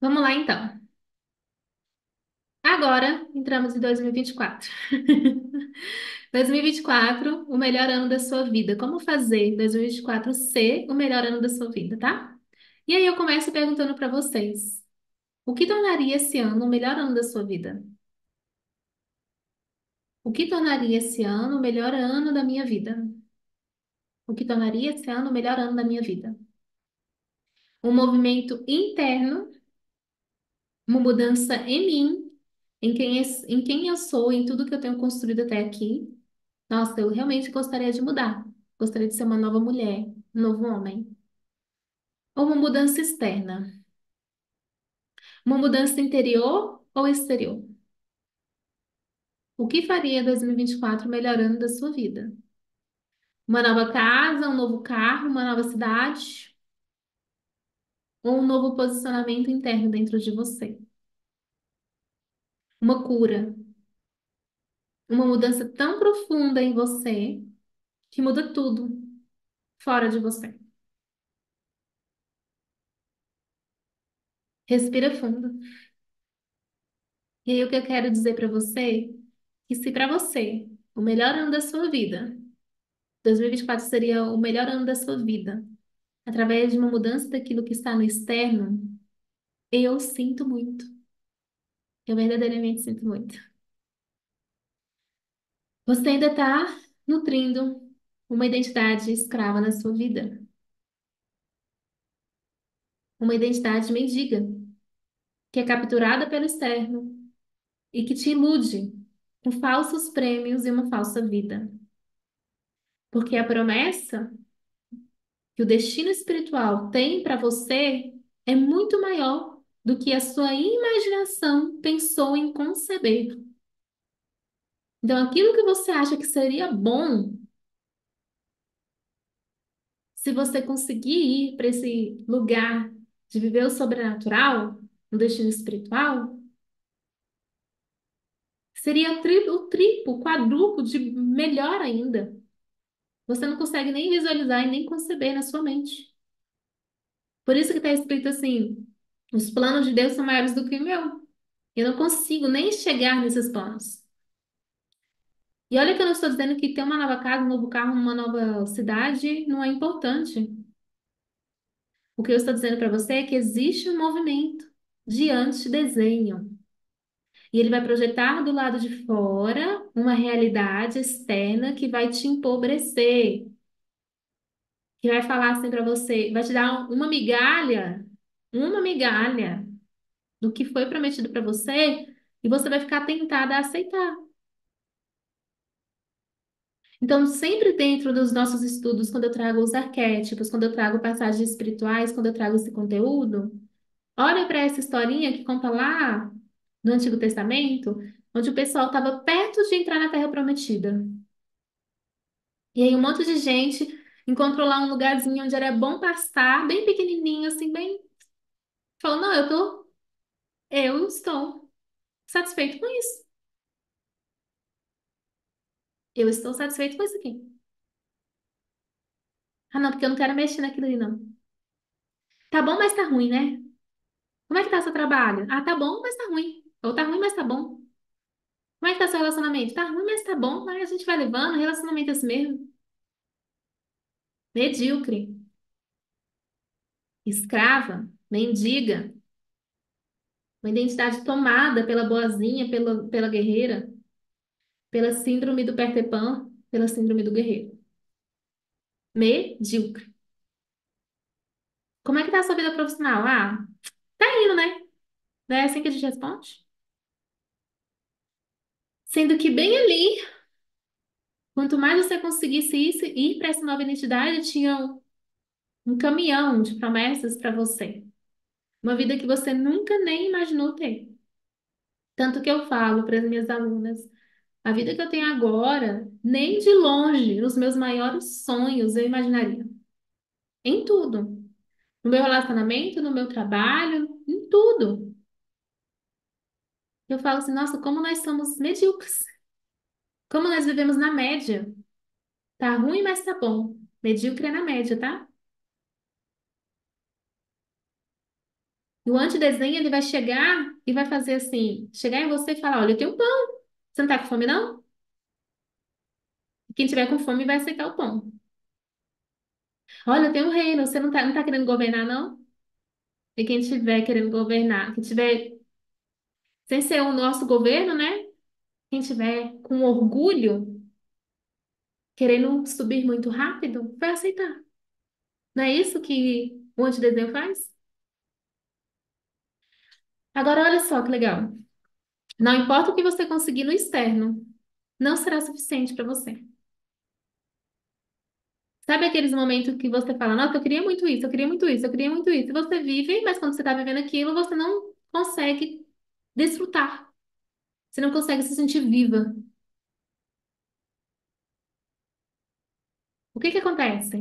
Vamos lá, então. Agora entramos em 2024. 2024, o melhor ano da sua vida. Como fazer 2024 ser o melhor ano da sua vida, tá? E aí eu começo perguntando para vocês: o que tornaria esse ano o melhor ano da sua vida? O que tornaria esse ano o melhor ano da minha vida? O que tornaria esse ano o melhor ano da minha vida? Um movimento interno, uma mudança em mim, em quem eu sou, em tudo que eu tenho construído até aqui. Nossa, eu realmente gostaria de mudar. Gostaria de ser uma nova mulher, um novo homem. Ou uma mudança externa? Uma mudança interior ou exterior? O que faria 2024 melhorando da sua vida? Uma nova casa, um novo carro, uma nova cidade? Ou um novo posicionamento interno dentro de você? Uma cura, uma mudança tão profunda em você que muda tudo fora de você. Respira fundo. E aí, o que eu quero dizer para você, que se para você o melhor ano da sua vida, 2024 seria o melhor ano da sua vida, através de uma mudança daquilo que está no externo, eu sinto muito. Eu verdadeiramente sinto muito. Você ainda está nutrindo uma identidade escrava na sua vida, uma identidade mendiga, que é capturada pelo externo e que te ilude com falsos prêmios e uma falsa vida. Porque a promessa que o destino espiritual tem para você é muito maior do que a sua imaginação pensou em conceber. Então, aquilo que você acha que seria bom, se você conseguir ir para esse lugar de viver o sobrenatural, no destino espiritual, seria o triplo, o quadruplo de melhor ainda. Você não consegue nem visualizar e nem conceber na sua mente. Por isso que está escrito assim: os planos de Deus são maiores do que o meu. Eu não consigo nem chegar nesses planos. E olha que eu não estou dizendo que ter uma nova casa, um novo carro, uma nova cidade não é importante. O que eu estou dizendo para você é que existe um movimento de anti-desenho. E ele vai projetar do lado de fora uma realidade externa que vai te empobrecer, que vai falar assim para você, vai te dar uma migalha do que foi prometido para você, e você vai ficar tentada a aceitar. Então, sempre dentro dos nossos estudos, quando eu trago os arquétipos, quando eu trago passagens espirituais, quando eu trago esse conteúdo, olha para essa historinha que conta lá no Antigo Testamento, onde o pessoal estava perto de entrar na Terra Prometida. E aí um monte de gente encontrou lá um lugarzinho onde era bom pastar, bem pequenininho, assim, bem. Falou, não, eu estou satisfeito com isso. Eu estou satisfeito com isso aqui. Ah, não, porque eu não quero mexer naquilo ali, não. Tá bom, mas tá ruim, né? Como é que tá seu trabalho? Ah, tá bom, mas tá ruim. Ou tá ruim, mas tá bom. Como é que tá seu relacionamento? Tá ruim, mas tá bom. Aí a gente vai levando, relacionamento é assim mesmo. Medíocre, escrava, mendiga, uma identidade tomada pela boazinha, pela guerreira, pela síndrome do Peter Pan, pela síndrome do guerreiro. Medíocre. Como é que tá a sua vida profissional? Ah, tá indo, né? Não é assim que a gente responde? Sendo que bem ali, quanto mais você conseguisse ir para essa nova identidade, tinha um caminhão de promessas para você. Uma vida que você nunca nem imaginou ter. Tanto que eu falo para as minhas alunas, a vida que eu tenho agora, nem de longe, nos meus maiores sonhos eu imaginaria. Em tudo. No meu relacionamento, no meu trabalho, em tudo. Eu falo assim, nossa, como nós somos medíocres. Como nós vivemos na média. Tá ruim, mas tá bom. Medíocre é na média, tá? E o antidesenho, ele vai chegar e vai fazer assim, chegar em você e falar, olha, eu tenho pão. Você não tá com fome, não? E quem tiver com fome vai aceitar o pão. Olha, eu tenho um reino, você não tá querendo governar, não? E quem tiver querendo governar, quem tiver, sem ser o nosso governo, né? Quem tiver com orgulho, querendo subir muito rápido, vai aceitar. Não é isso que o antidesenho faz? Agora, olha só que legal. Não importa o que você conseguir no externo, não será suficiente para você. Sabe aqueles momentos que você fala, nossa, eu queria muito isso, eu queria muito isso, eu queria muito isso. E você vive, mas quando você está vivendo aquilo, você não consegue desfrutar. Você não consegue se sentir viva. O que que acontece?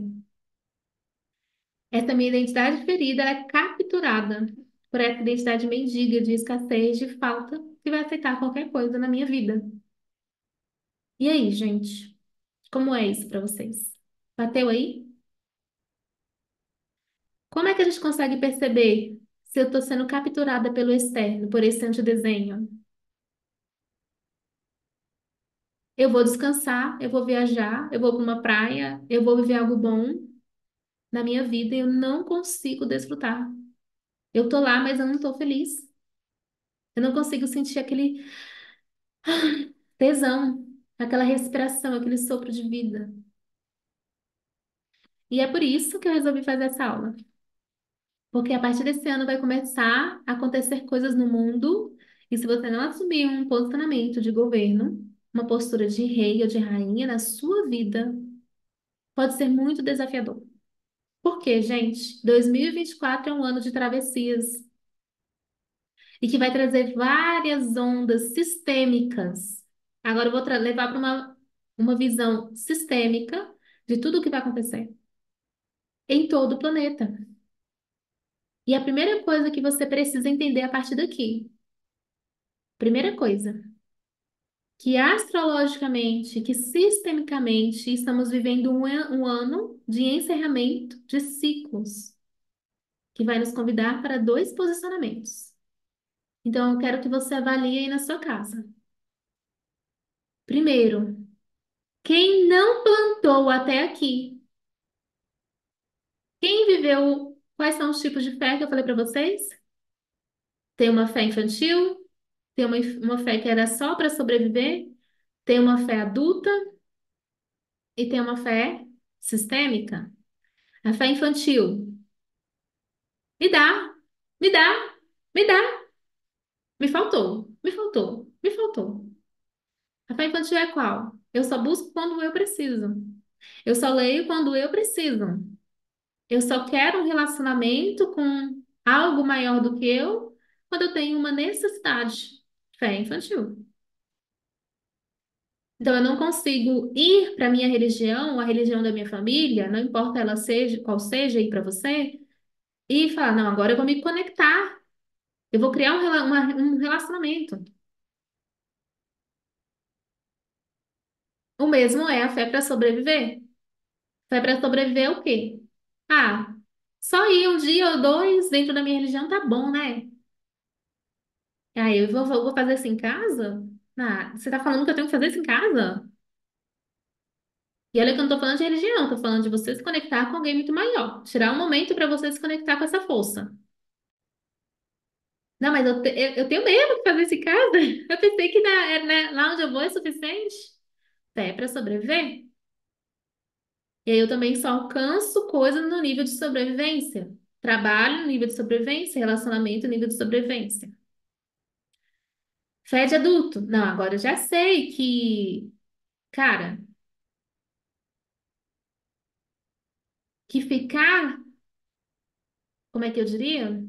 Essa minha identidade ferida, ela é capturada por essa identidade mendiga de escassez, de falta, que vai aceitar qualquer coisa na minha vida. E aí, gente? Como é isso para vocês? Bateu aí? Como é que a gente consegue perceber se eu estou sendo capturada pelo externo, por esse antidesenho? Eu vou descansar, eu vou viajar, eu vou para uma praia, eu vou viver algo bom na minha vida e eu não consigo desfrutar. Eu tô lá, mas eu não tô feliz. Eu não consigo sentir aquele tesão, aquela respiração, aquele sopro de vida. E é por isso que eu resolvi fazer essa aula. Porque a partir desse ano vai começar a acontecer coisas no mundo, e se você não assumir um posicionamento de governo, uma postura de rei ou de rainha na sua vida, pode ser muito desafiador. Por quê, gente? 2024 é um ano de travessias e que vai trazer várias ondas sistêmicas. Agora eu vou levar para uma visão sistêmica de tudo o que vai acontecer em todo o planeta. E a primeira coisa que você precisa entender a partir daqui, primeira coisa, que astrologicamente, que sistemicamente estamos vivendo um ano de encerramento de ciclos, que vai nos convidar para dois posicionamentos. Então, eu quero que você avalie aí na sua casa. Primeiro, quem não plantou até aqui? Quem viveu? Quais são os tipos de fé que eu falei para vocês? Tem uma fé infantil, tem uma fé que era só para sobreviver, tem uma fé adulta e tem uma fé sistêmica. A fé infantil, me dá, me dá, me dá, me faltou, me faltou, me faltou. A fé infantil é qual? Eu só busco quando eu preciso. Eu só leio quando eu preciso. Eu só quero um relacionamento com algo maior do que eu quando eu tenho uma necessidade. Fé infantil. Então, eu não consigo ir para a minha religião, a religião da minha família, não importa ela seja, qual seja aí para você, e falar, não, agora eu vou me conectar, eu vou criar um relacionamento. O mesmo é a fé para sobreviver. Fé para sobreviver é o quê? Ah, só ir um dia ou dois dentro da minha religião tá bom, né? Aí eu vou fazer isso em casa? Ah, você tá falando que eu tenho que fazer isso em casa? E olha que eu não tô falando de religião, tô falando de você se conectar com alguém muito maior. Tirar um momento para você se conectar com essa força. Não, mas eu tenho mesmo que fazer isso em casa. Eu pensei que lá onde eu vou é suficiente. É para sobreviver. E aí eu também só alcanço coisas no nível de sobrevivência. Trabalho no nível de sobrevivência, relacionamento no nível de sobrevivência. Fé de adulto. Não, agora eu já sei que, cara, que ficar, como é que eu diria?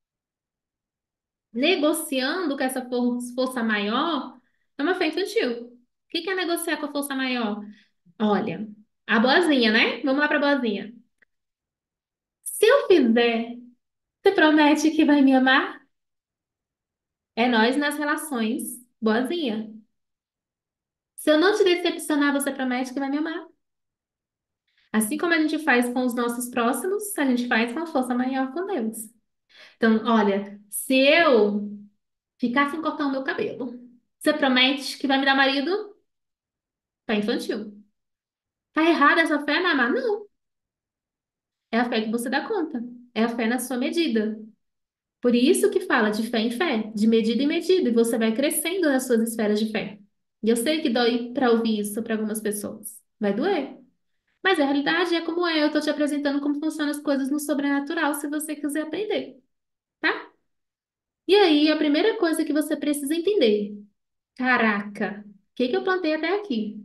Negociando com essa força maior é uma fé infantil. O que que é negociar com a força maior? Olha, a boazinha, né? Vamos lá pra boazinha. Se eu fizer, você promete que vai me amar? É nós nas relações. Boazinha. Se eu não te decepcionar, você promete que vai me amar. Assim como a gente faz com os nossos próximos, a gente faz com a força maior com Deus. Então, olha, se eu ficar sem cortar o meu cabelo, você promete que vai me dar marido? Tá infantil. Tá errada essa fé, Namá? Não. É a fé que você dá conta. É a fé na sua medida. Por isso que fala de fé em fé, de medida em medida, e você vai crescendo nas suas esferas de fé. E eu sei que dói para ouvir isso para algumas pessoas. Vai doer. Mas a realidade é como é. Eu tô te apresentando como funcionam as coisas no sobrenatural, se você quiser aprender, tá? E aí, a primeira coisa que você precisa entender: caraca, o que que eu plantei até aqui?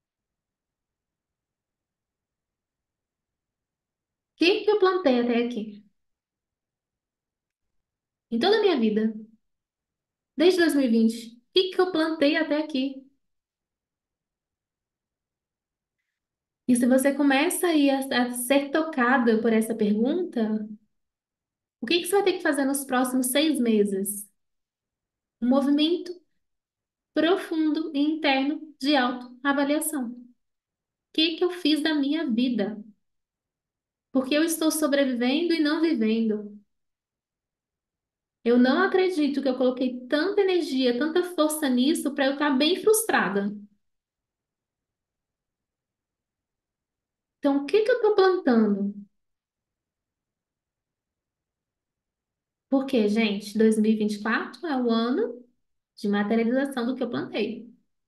O que que eu plantei até aqui? Em toda a minha vida, desde 2020, o que que eu plantei até aqui? E se você começa aí a ser tocada por essa pergunta, o que que você vai ter que fazer nos próximos 6 meses? Um movimento profundo e interno de autoavaliação. O que que eu fiz da minha vida? Porque eu estou sobrevivendo e não vivendo. Eu não acredito que eu coloquei tanta energia, tanta força nisso para eu estar bem frustrada. Então, o que que eu estou plantando? Porque, gente, 2024 é o ano de materialização do que eu plantei.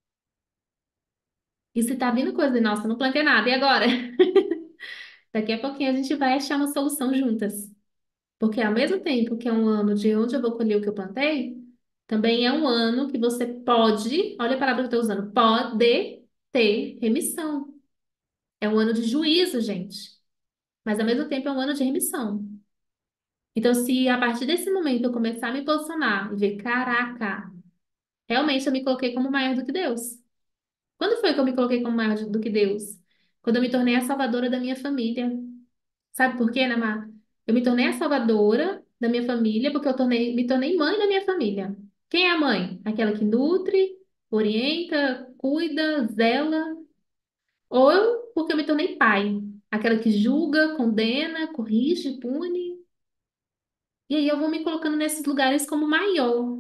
E se tá vindo coisa, nossa, não plantei nada, e agora? Daqui a pouquinho a gente vai achar uma solução juntas. Porque ao mesmo tempo que é um ano de onde eu vou colher o que eu plantei, também é um ano que você pode, olha a palavra que eu estou usando, pode ter remissão. É um ano de juízo, gente. Mas ao mesmo tempo é um ano de remissão. Então, se a partir desse momento eu começar a me posicionar e ver, caraca, realmente eu me coloquei como maior do que Deus. Quando foi que eu me coloquei como maior do que Deus? Quando eu me tornei a salvadora da minha família. Sabe por quê, Namar? Eu me tornei a salvadora da minha família porque me tornei mãe da minha família. Quem é a mãe? Aquela que nutre, orienta, cuida, zela. Ou eu, porque eu me tornei pai. Aquela que julga, condena, corrige, pune. E aí eu vou me colocando nesses lugares como maior.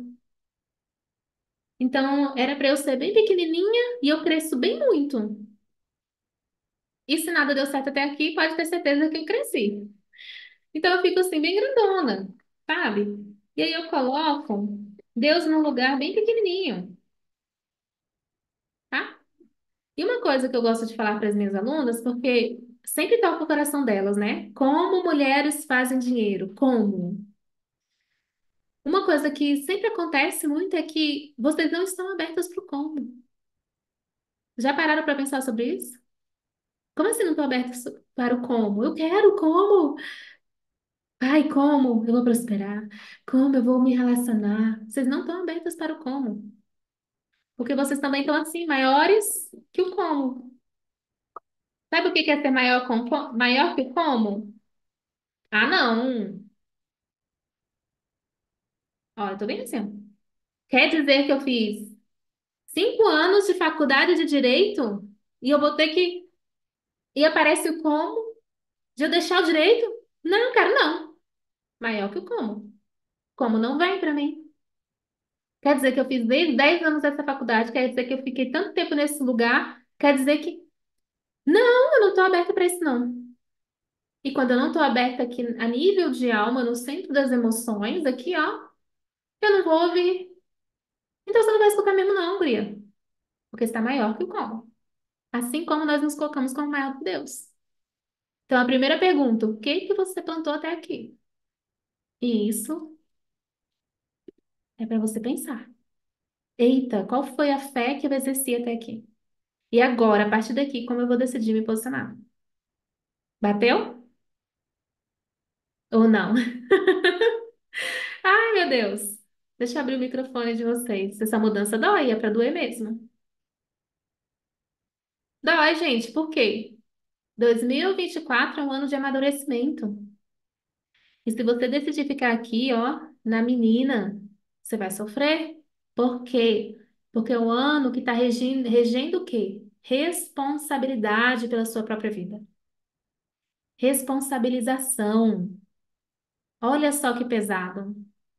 Então, era para eu ser bem pequenininha e eu cresço bem muito. E se nada deu certo até aqui, pode ter certeza que eu cresci. Então eu fico assim, bem grandona, sabe? E aí eu coloco Deus num lugar bem pequenininho, tá? E uma coisa que eu gosto de falar para as minhas alunas, porque sempre toca o coração delas, né? Como mulheres fazem dinheiro? Como? Uma coisa que sempre acontece muito é que vocês não estão abertas para o como. Já pararam para pensar sobre isso? Como assim não estão abertas para o como? Eu quero como? Ai, como eu vou prosperar? Como eu vou me relacionar? Vocês não estão abertas para o como. Porque vocês também estão assim, maiores que o como. Sabe o que que é ser maior, maior que o como? Ah, não. Ó, eu tô bem assim, ó. Quer dizer que eu fiz 5 anos de faculdade de direito e eu vou ter que. E aparece o como de eu deixar o direito? Não, quero não. Maior que o como. Como não vem pra mim. Quer dizer que eu fiz 10 anos dessa faculdade, quer dizer que eu fiquei tanto tempo nesse lugar, quer dizer que. Não, eu não tô aberta pra isso, não. E quando eu não estou aberta aqui a nível de alma, no centro das emoções, aqui, ó, eu não vou ouvir. Então você não vai escutar mesmo, não, guria. Porque está maior que o como. Assim como nós nos colocamos como maior que Deus. Então, a primeira pergunta, o que que você plantou até aqui? E isso é para você pensar. Eita, qual foi a fé que eu exerci até aqui? E agora, a partir daqui, como eu vou decidir me posicionar? Bateu? Ou não? Ai, meu Deus. Deixa eu abrir o microfone de vocês. Essa mudança dói, é para doer mesmo. Dói, gente, por quê? 2024 é um ano de amadurecimento. E se você decidir ficar aqui, ó, na menina, você vai sofrer. Por quê? Porque é um ano que está regendo o quê? Responsabilidade pela sua própria vida. Responsabilização. Olha só que pesado.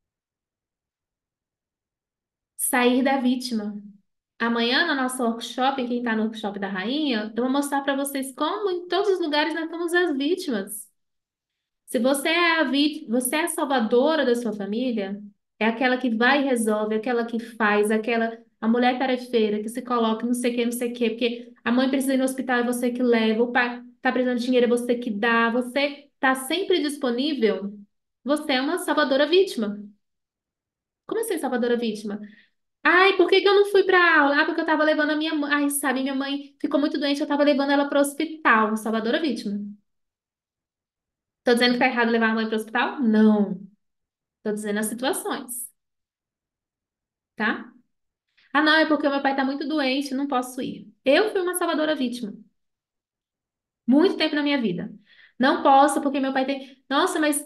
Sair da vítima. Amanhã, no nosso workshop, quem está no workshop da rainha, eu vou mostrar para vocês como em todos os lugares nós somos as vítimas. Se você é você é a salvadora da sua família, é aquela que vai e resolve, aquela que faz, aquela a mulher tarefeira que se coloca, não sei o quê, porque a mãe precisa ir no hospital, é você que leva, o pai está precisando de dinheiro, é você que dá, você está sempre disponível. Você é uma salvadora vítima. Como assim, salvadora vítima? Ai, por que que eu não fui pra aula? Ah, porque eu tava levando a minha mãe. Ai, sabe, minha mãe ficou muito doente, eu tava levando ela pro hospital. Salvadora vítima. Tô dizendo que tá errado levar a mãe pro hospital? Não. Tô dizendo as situações, tá? Ah, não, é porque o meu pai tá muito doente, não posso ir. Eu fui uma salvadora vítima. Muito tempo na minha vida. Não posso porque meu pai tem. Nossa, mas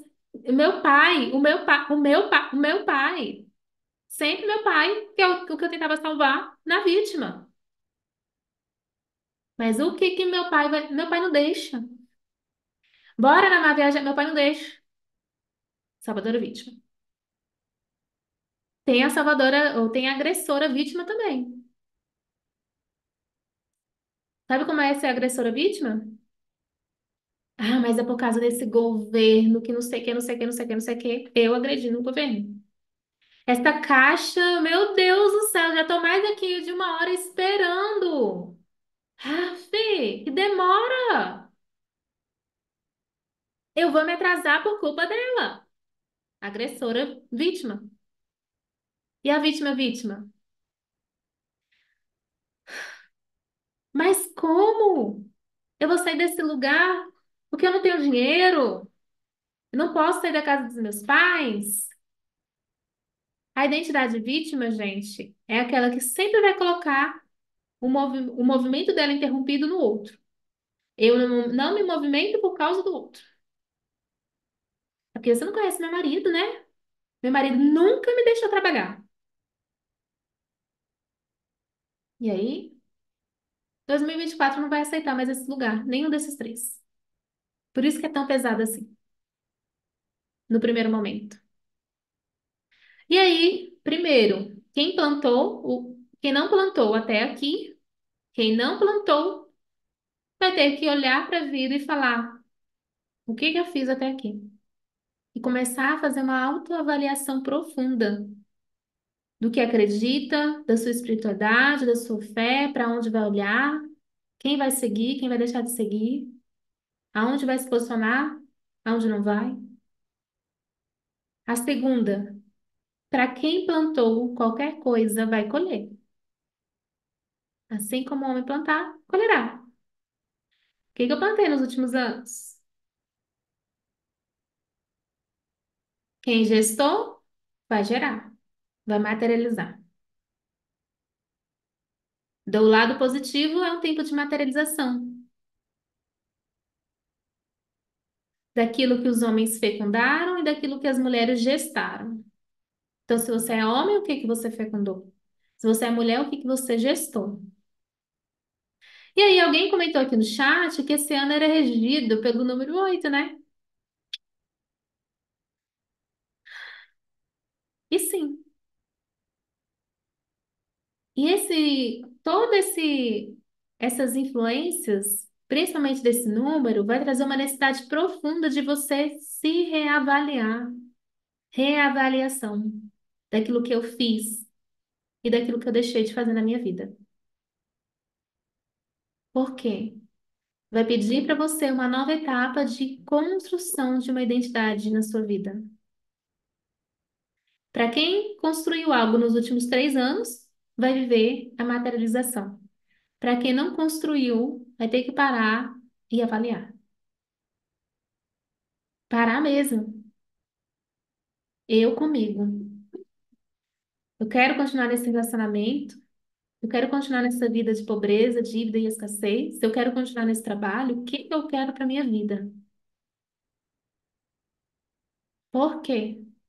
o meu pai, sempre meu pai, que é o que eu tentava salvar na vítima. Mas o que que meu pai vai. Meu pai não deixa. Bora na viagem, meu pai não deixa. Salvadora vítima. Tem a salvadora, ou tem a agressora vítima também. Sabe como é ser agressora vítima? Ah, mas é por causa desse governo que não sei o que, não sei o que, não sei o que, não sei o que. Eu agredindo o governo. Esta caixa, meu Deus do céu, já tô mais aqui de uma hora esperando. Ah, Fê, que demora. Eu vou me atrasar por culpa dela. Agressora vítima. E a vítima vítima? Mas como? Eu vou sair desse lugar porque eu não tenho dinheiro. Eu não posso sair da casa dos meus pais. A identidade vítima, gente, é aquela que sempre vai colocar o movimento dela interrompido no outro. Eu não me movimento por causa do outro. É porque você não conhece meu marido, né? Meu marido nunca me deixou trabalhar. E aí, 2024 não vai aceitar mais esse lugar, nenhum desses três. Por isso que é tão pesado assim, no primeiro momento. E aí, primeiro, quem não plantou até aqui, quem não plantou, vai ter que olhar para a vida e falar: o que que eu fiz até aqui? E começar a fazer uma autoavaliação profunda do que acredita, da sua espiritualidade, da sua fé, para onde vai olhar, quem vai seguir, quem vai deixar de seguir, aonde vai se posicionar, aonde não vai. A segunda, para quem plantou qualquer coisa, vai colher. Assim como o homem plantar, colherá. O que que eu plantei nos últimos anos? Quem gestou, vai gerar, vai materializar. Do lado positivo é um tempo de materialização daquilo que os homens fecundaram e daquilo que as mulheres gestaram. Então, se você é homem, o que que você fecundou? Se você é mulher, o que que você gestou? E aí, alguém comentou aqui no chat que esse ano era regido pelo número 8, né? E sim. Essas influências, principalmente desse número, vai trazer uma necessidade profunda de você se reavaliar. Reavaliação daquilo que eu fiz e daquilo que eu deixei de fazer na minha vida. Por quê? Vai pedir para você uma nova etapa de construção de uma identidade na sua vida. Para quem construiu algo nos últimos 3 anos, vai viver a materialização. Para quem não construiu, vai ter que parar e avaliar. Parar mesmo. Eu comigo. Eu quero continuar nesse relacionamento. Eu quero continuar nessa vida de pobreza, dívida e escassez. Eu quero continuar nesse trabalho. O que que eu quero para minha vida? Por quê?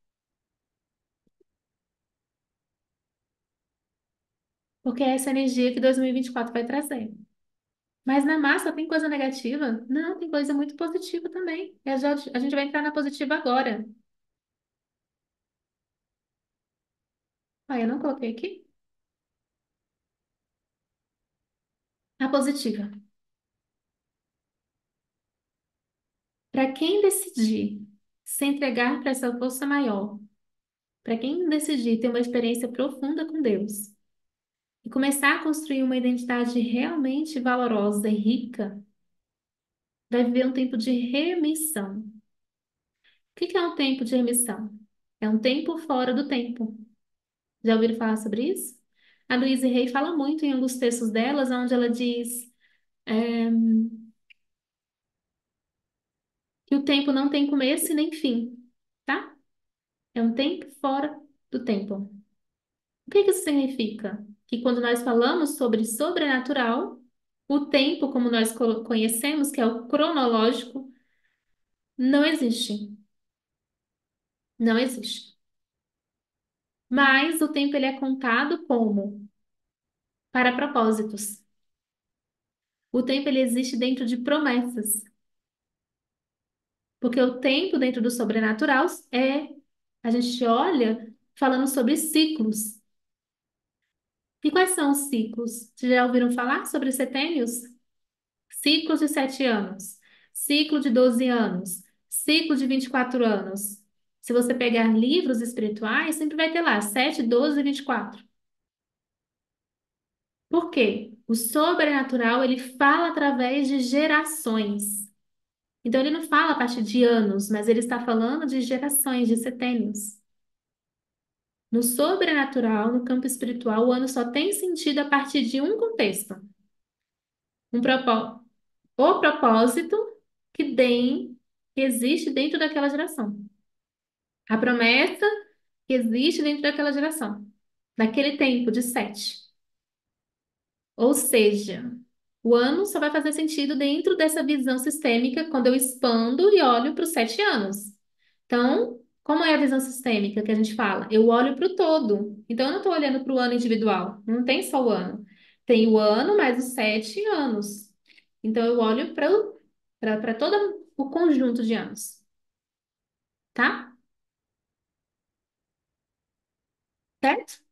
Porque é essa energia que 2024 vai trazer. Mas na massa tem coisa negativa? Não, tem coisa muito positiva também. A gente vai entrar na positiva agora. Ah, eu não coloquei aqui. A positiva. Para quem decidir se entregar para essa força maior, para quem decidir ter uma experiência profunda com Deus e começar a construir uma identidade realmente valorosa e rica, vai viver um tempo de remissão. O que é um tempo de remissão? É um tempo fora do tempo. Já ouviram falar sobre isso? A Louise Hay fala muito em alguns textos delas, onde ela diz que o tempo não tem começo e nem fim, tá? É um tempo fora do tempo. O que que isso significa? Que quando nós falamos sobre sobrenatural, o tempo, como nós conhecemos, que é o cronológico, não existe. Não existe. Mas o tempo ele é contado como? Para propósitos. O tempo ele existe dentro de promessas. Porque o tempo dentro do sobrenatural é, a gente olha falando sobre ciclos. E quais são os ciclos? Vocês já ouviram falar sobre setênios? Ciclos de 7 anos, ciclo de 12 anos, ciclo de 24 anos. Se você pegar livros espirituais, sempre vai ter lá 7, 12 e 24. Por quê? O sobrenatural, ele fala através de gerações. Então, ele não fala a partir de anos, mas ele está falando de gerações, de setênios. No sobrenatural, no campo espiritual, o ano só tem sentido a partir de um contexto. Um propósito, o propósito que existe dentro daquela geração. A promessa que existe dentro daquela geração, naquele tempo de 7. Ou seja, o ano só vai fazer sentido dentro dessa visão sistêmica quando eu expando e olho para os 7 anos. Então, como é a visão sistêmica que a gente fala? Eu olho para o todo. Então, eu não estou olhando para o ano individual. Não tem só o ano. Tem o ano mais os 7 anos. Então, eu olho para todo o conjunto de anos, tá? Certo?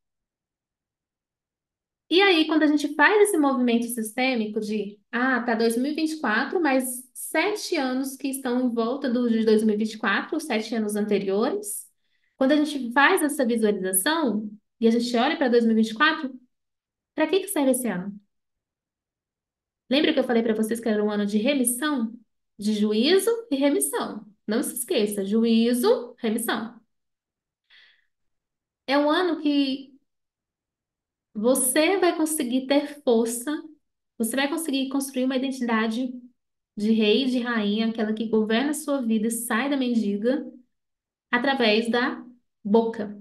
E aí, quando a gente faz esse movimento sistêmico de, tá 2024, mais 7 anos que estão em volta do de 2024, os 7 anos anteriores, quando a gente faz essa visualização e a gente olha para 2024, para que que serve esse ano? Lembra que eu falei para vocês que era um ano de remissão? De juízo e remissão. Não se esqueça, juízo, remissão. É um ano que você vai conseguir ter força, você vai conseguir construir uma identidade de rei e de rainha, aquela que governa a sua vida e sai da mendiga, através da boca.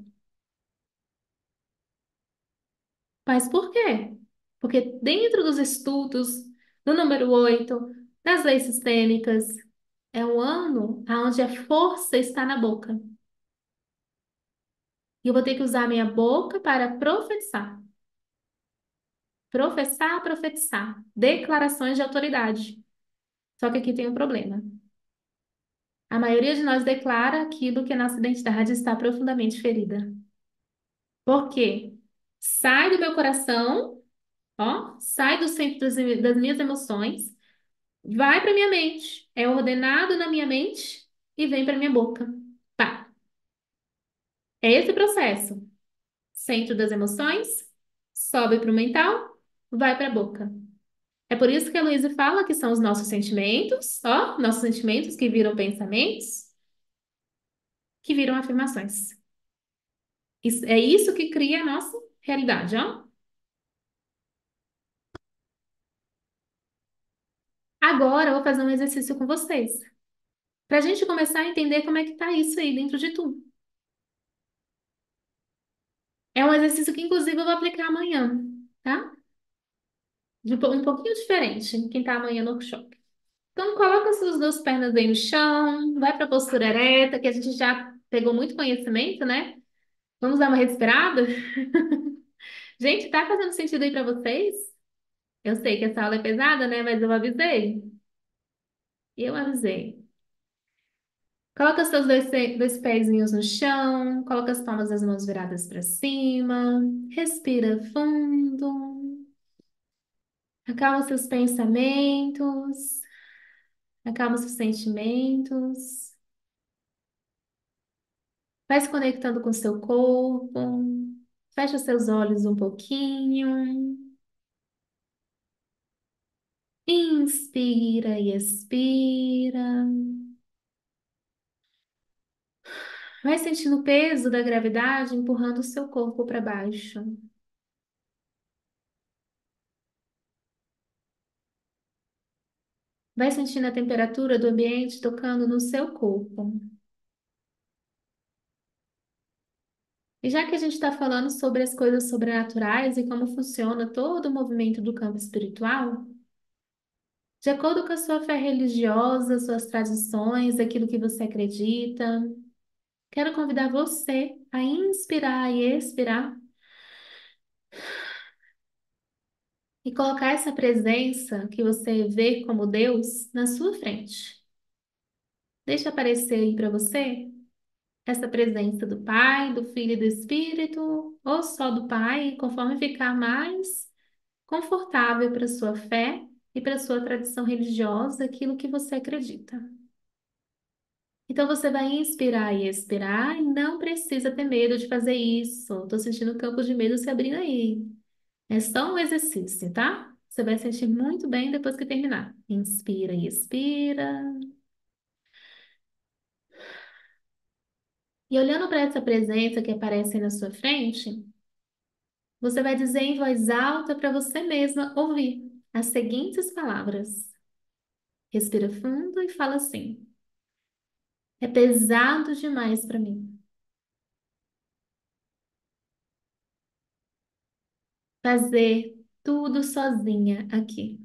Mas por quê? Porque dentro dos estudos, do número 8, das leis sistêmicas, é um ano onde a força está na boca. E eu vou ter que usar a minha boca para profetizar. Professar, profetizar. Declarações de autoridade. Só que aqui tem um problema. A maioria de nós declara aquilo que a nossa identidade está profundamente ferida. Por quê? Sai do meu coração, ó, sai do centro das minhas emoções, vai para minha mente, é ordenado na minha mente e vem para minha boca. Tá. É esse o processo. Centro das emoções, sobe para o mental, vai para a boca. É por isso que a Luísa fala que são os nossos sentimentos, ó, nossos sentimentos que viram pensamentos, que viram afirmações. É isso que cria a nossa realidade, ó. Agora eu vou fazer um exercício com vocês, para a gente começar a entender como é que tá isso aí dentro de tu. É um exercício que, inclusive, eu vou aplicar amanhã, tá? Um pouquinho diferente, quem tá amanhã no workshop. Então, coloca as suas duas pernas aí no chão, vai para a postura ereta, que a gente já pegou muito conhecimento, né? Vamos dar uma respirada? Gente, tá fazendo sentido aí para vocês? Eu sei que essa aula é pesada, né? Mas eu avisei. Eu avisei. Coloca seus dois pezinhos no chão, coloca as palmas das mãos viradas para cima, respira fundo, acalma seus pensamentos, acalma seus sentimentos, vai se conectando com seu corpo, fecha seus olhos um pouquinho, inspira e expira, vai sentindo o peso da gravidade empurrando o seu corpo para baixo. Vai sentindo a temperatura do ambiente tocando no seu corpo. E já que a gente está falando sobre as coisas sobrenaturais e como funciona todo o movimento do campo espiritual, de acordo com a sua fé religiosa, suas tradições, aquilo que você acredita, quero convidar você a inspirar e expirar e colocar essa presença que você vê como Deus na sua frente. Deixa aparecer aí para você essa presença do Pai, do Filho e do Espírito, ou só do Pai, conforme ficar mais confortável para sua fé e para sua tradição religiosa, aquilo que você acredita. Então você vai inspirar e expirar e não precisa ter medo de fazer isso. Estou sentindo o campo de medo se abrindo aí. É só um exercício, tá? Você vai sentir muito bem depois que terminar. Inspira e expira. E olhando para essa presença que aparece aí na sua frente, você vai dizer em voz alta para você mesma ouvir as seguintes palavras. Respira fundo e fala assim: é pesado demais para mim. Fazer tudo sozinha aqui.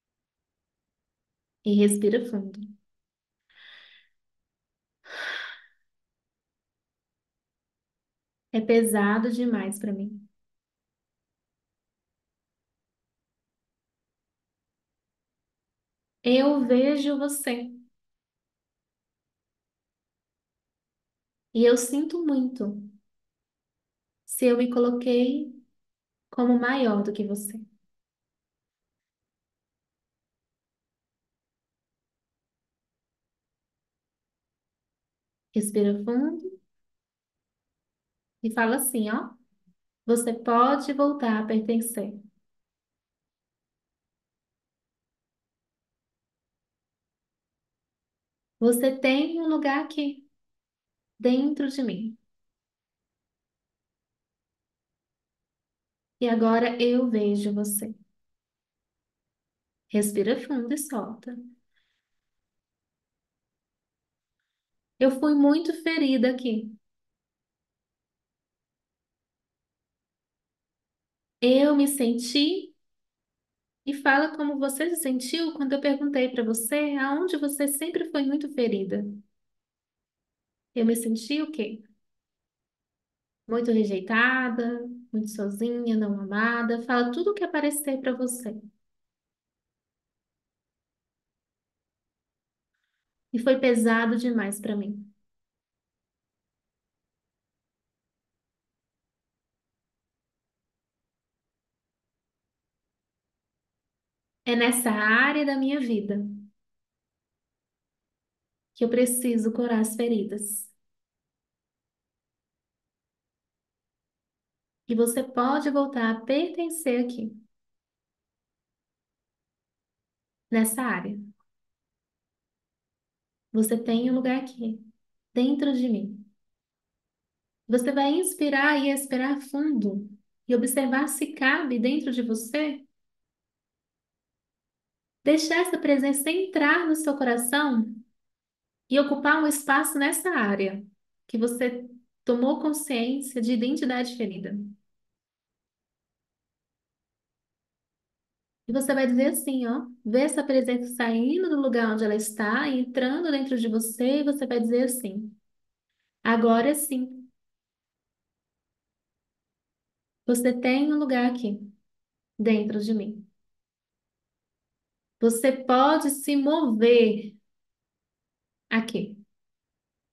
E respira fundo. É pesado demais para mim. Eu vejo você e eu sinto muito se eu me coloquei como maior do que você. Respira fundo e fala assim, ó. Você pode voltar a pertencer. Você tem um lugar aqui, dentro de mim. E agora eu vejo você. Respira fundo e solta. Eu fui muito ferida aqui. Eu me senti e fala como você se sentiu quando eu perguntei para você aonde você sempre foi muito ferida. Eu me senti o quê? Muito rejeitada, muito sozinha, não amada. Fala tudo o que aparecer para você. E foi pesado demais para mim. É nessa área da minha vida que eu preciso curar as feridas. E você pode voltar a pertencer aqui, nessa área. Você tem um lugar aqui, dentro de mim. Você vai inspirar e expirar fundo e observar se cabe dentro de você. Deixar essa presença entrar no seu coração e ocupar um espaço nessa área que você tomou consciência de identidade ferida. E você vai dizer assim, ó, vê essa presença saindo do lugar onde ela está, e entrando dentro de você, e você vai dizer assim: agora sim, você tem um lugar aqui, dentro de mim. Você pode se mover aqui.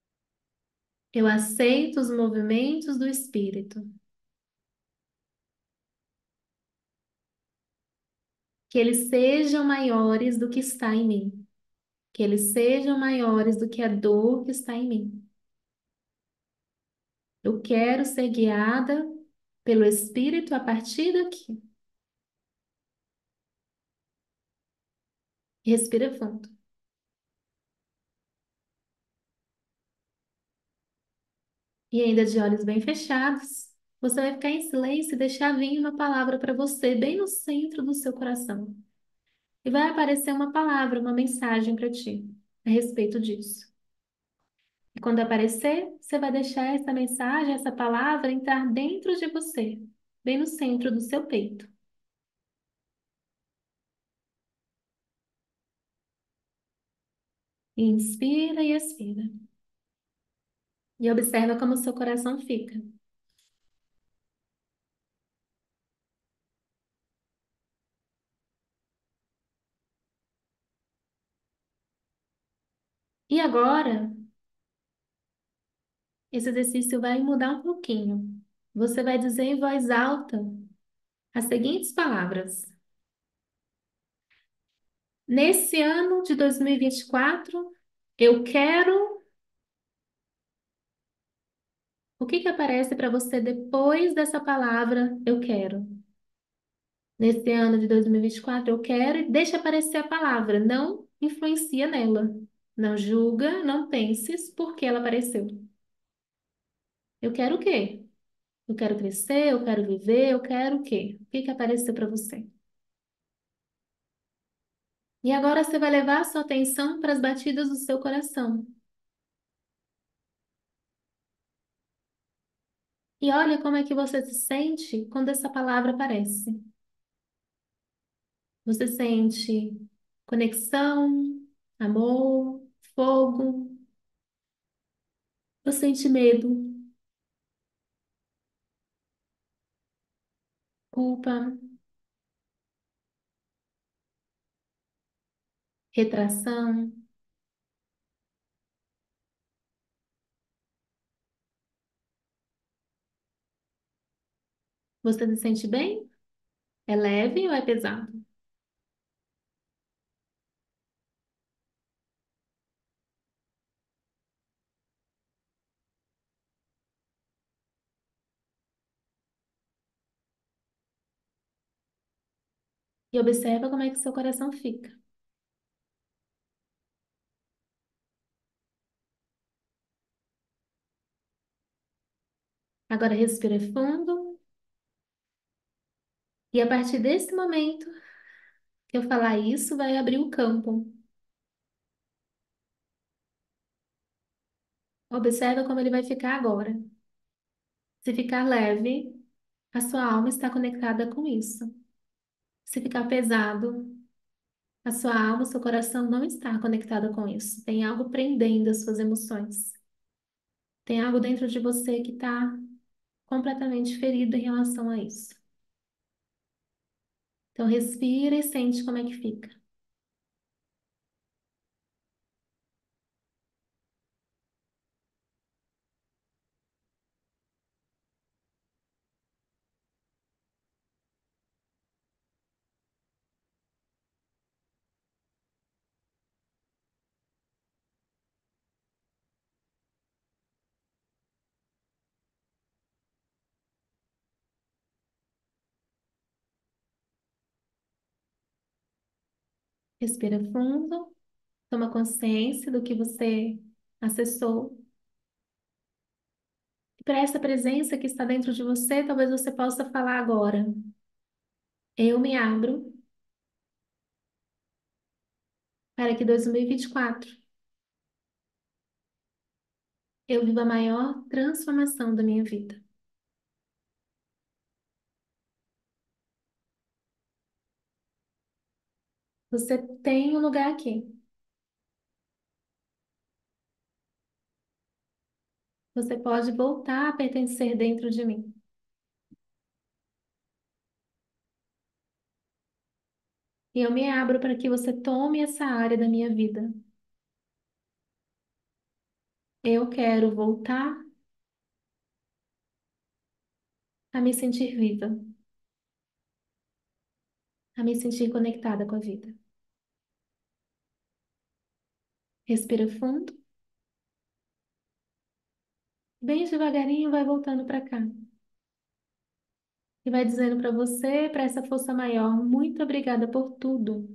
Eu aceito os movimentos do Espírito, que eles sejam maiores do que está em mim, que eles sejam maiores do que a dor que está em mim. Eu quero ser guiada pelo Espírito a partir daqui. Respira fundo. E ainda de olhos bem fechados, você vai ficar em silêncio e deixar vir uma palavra para você, bem no centro do seu coração. E vai aparecer uma palavra, uma mensagem para ti a respeito disso. E quando aparecer, você vai deixar essa mensagem, essa palavra entrar dentro de você, bem no centro do seu peito. Inspira e expira. E observa como o seu coração fica. E agora, esse exercício vai mudar um pouquinho. Você vai dizer em voz alta as seguintes palavras: nesse ano de 2024, eu quero. O que que aparece para você depois dessa palavra, eu quero? Nesse ano de 2024, eu quero, e deixa aparecer a palavra, não influencia nela. Não julga, não penses por que ela apareceu. Eu quero o quê? Eu quero crescer, eu quero viver, eu quero o quê? O que que apareceu para você? E agora você vai levar a sua atenção para as batidas do seu coração. E olha como é que você se sente quando essa palavra aparece. Você sente conexão, amor, fogo, você sente medo, culpa, retração. Você se sente bem? É leve ou é pesado? E observa como é que seu coração fica. Agora respira fundo e a partir desse momento que eu falar isso, vai abrir o campo. Observa como ele vai ficar agora. Se ficar leve, a sua alma está conectada com isso. Se ficar pesado, a sua alma, o seu coração não está conectado com isso. Tem algo prendendo as suas emoções. Tem algo dentro de você que está completamente ferido em relação a isso. Então respira e sente como é que fica. Respira fundo, toma consciência do que você acessou. E para essa presença que está dentro de você, talvez você possa falar agora. Eu me abro para que 2024 eu viva a maior transformação da minha vida. Você tem um lugar aqui. Você pode voltar a pertencer dentro de mim. E eu me abro para que você tome essa área da minha vida. Eu quero voltar a me sentir viva, a me sentir conectada com a vida. Respira fundo, bem devagarinho vai voltando para cá. E vai dizendo para você, para essa força maior, muito obrigada por tudo.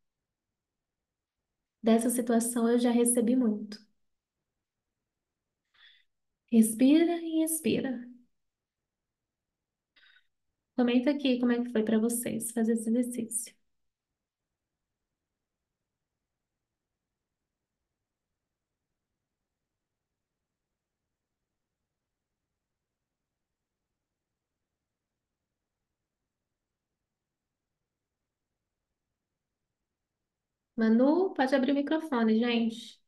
Dessa situação eu já recebi muito. Respira e expira. Comenta aqui como é que foi para vocês fazer esse exercício. Manu, pode abrir o microfone, gente.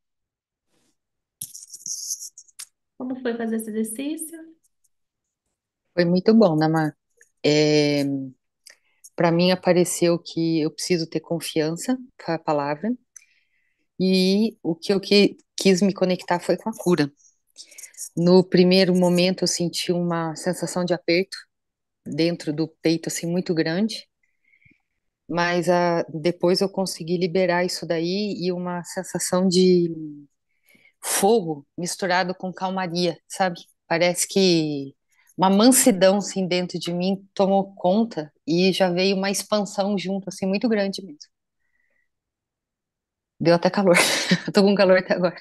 Como foi fazer esse exercício? Foi muito bom, Namar. É, para mim apareceu que eu preciso ter confiança, foi a palavra, e o que eu quis me conectar foi com a cura. No primeiro momento eu senti uma sensação de aperto dentro do peito, assim, muito grande, mas depois eu consegui liberar isso daí e uma sensação de fogo misturado com calmaria, sabe? Parece que uma mansidão assim dentro de mim tomou conta e já veio uma expansão junto, assim, muito grande mesmo. Deu até calor. Eu tô com calor até agora.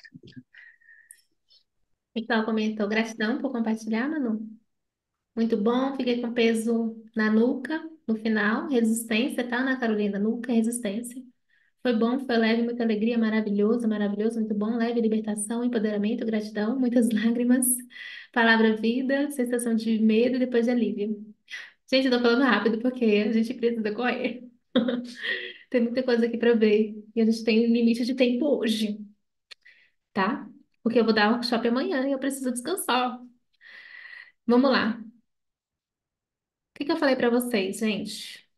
Então, comentou gratidão por compartilhar, Manu. Muito bom, fiquei com peso na nuca no final, resistência, tá, Ana Carolina? Nuca, resistência. Foi bom, foi leve, muita alegria, maravilhoso, maravilhoso, muito bom, leve, libertação, empoderamento, gratidão, muitas lágrimas, palavra vida, sensação de medo e depois de alívio. Gente, eu tô falando rápido porque a gente precisa correr. Tem muita coisa aqui para ver e a gente tem um limite de tempo hoje, tá? Porque eu vou dar workshop amanhã e eu preciso descansar. Vamos lá. O que que eu falei para vocês, gente?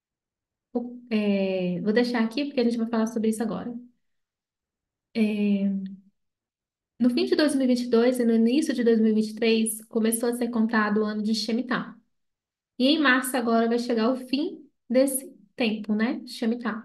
Vou deixar aqui porque a gente vai falar sobre isso agora. É, no fim de 2022 e no início de 2023, começou a ser contado o ano de Shemitah. E em março agora vai chegar o fim desse tempo, né? Shemitah.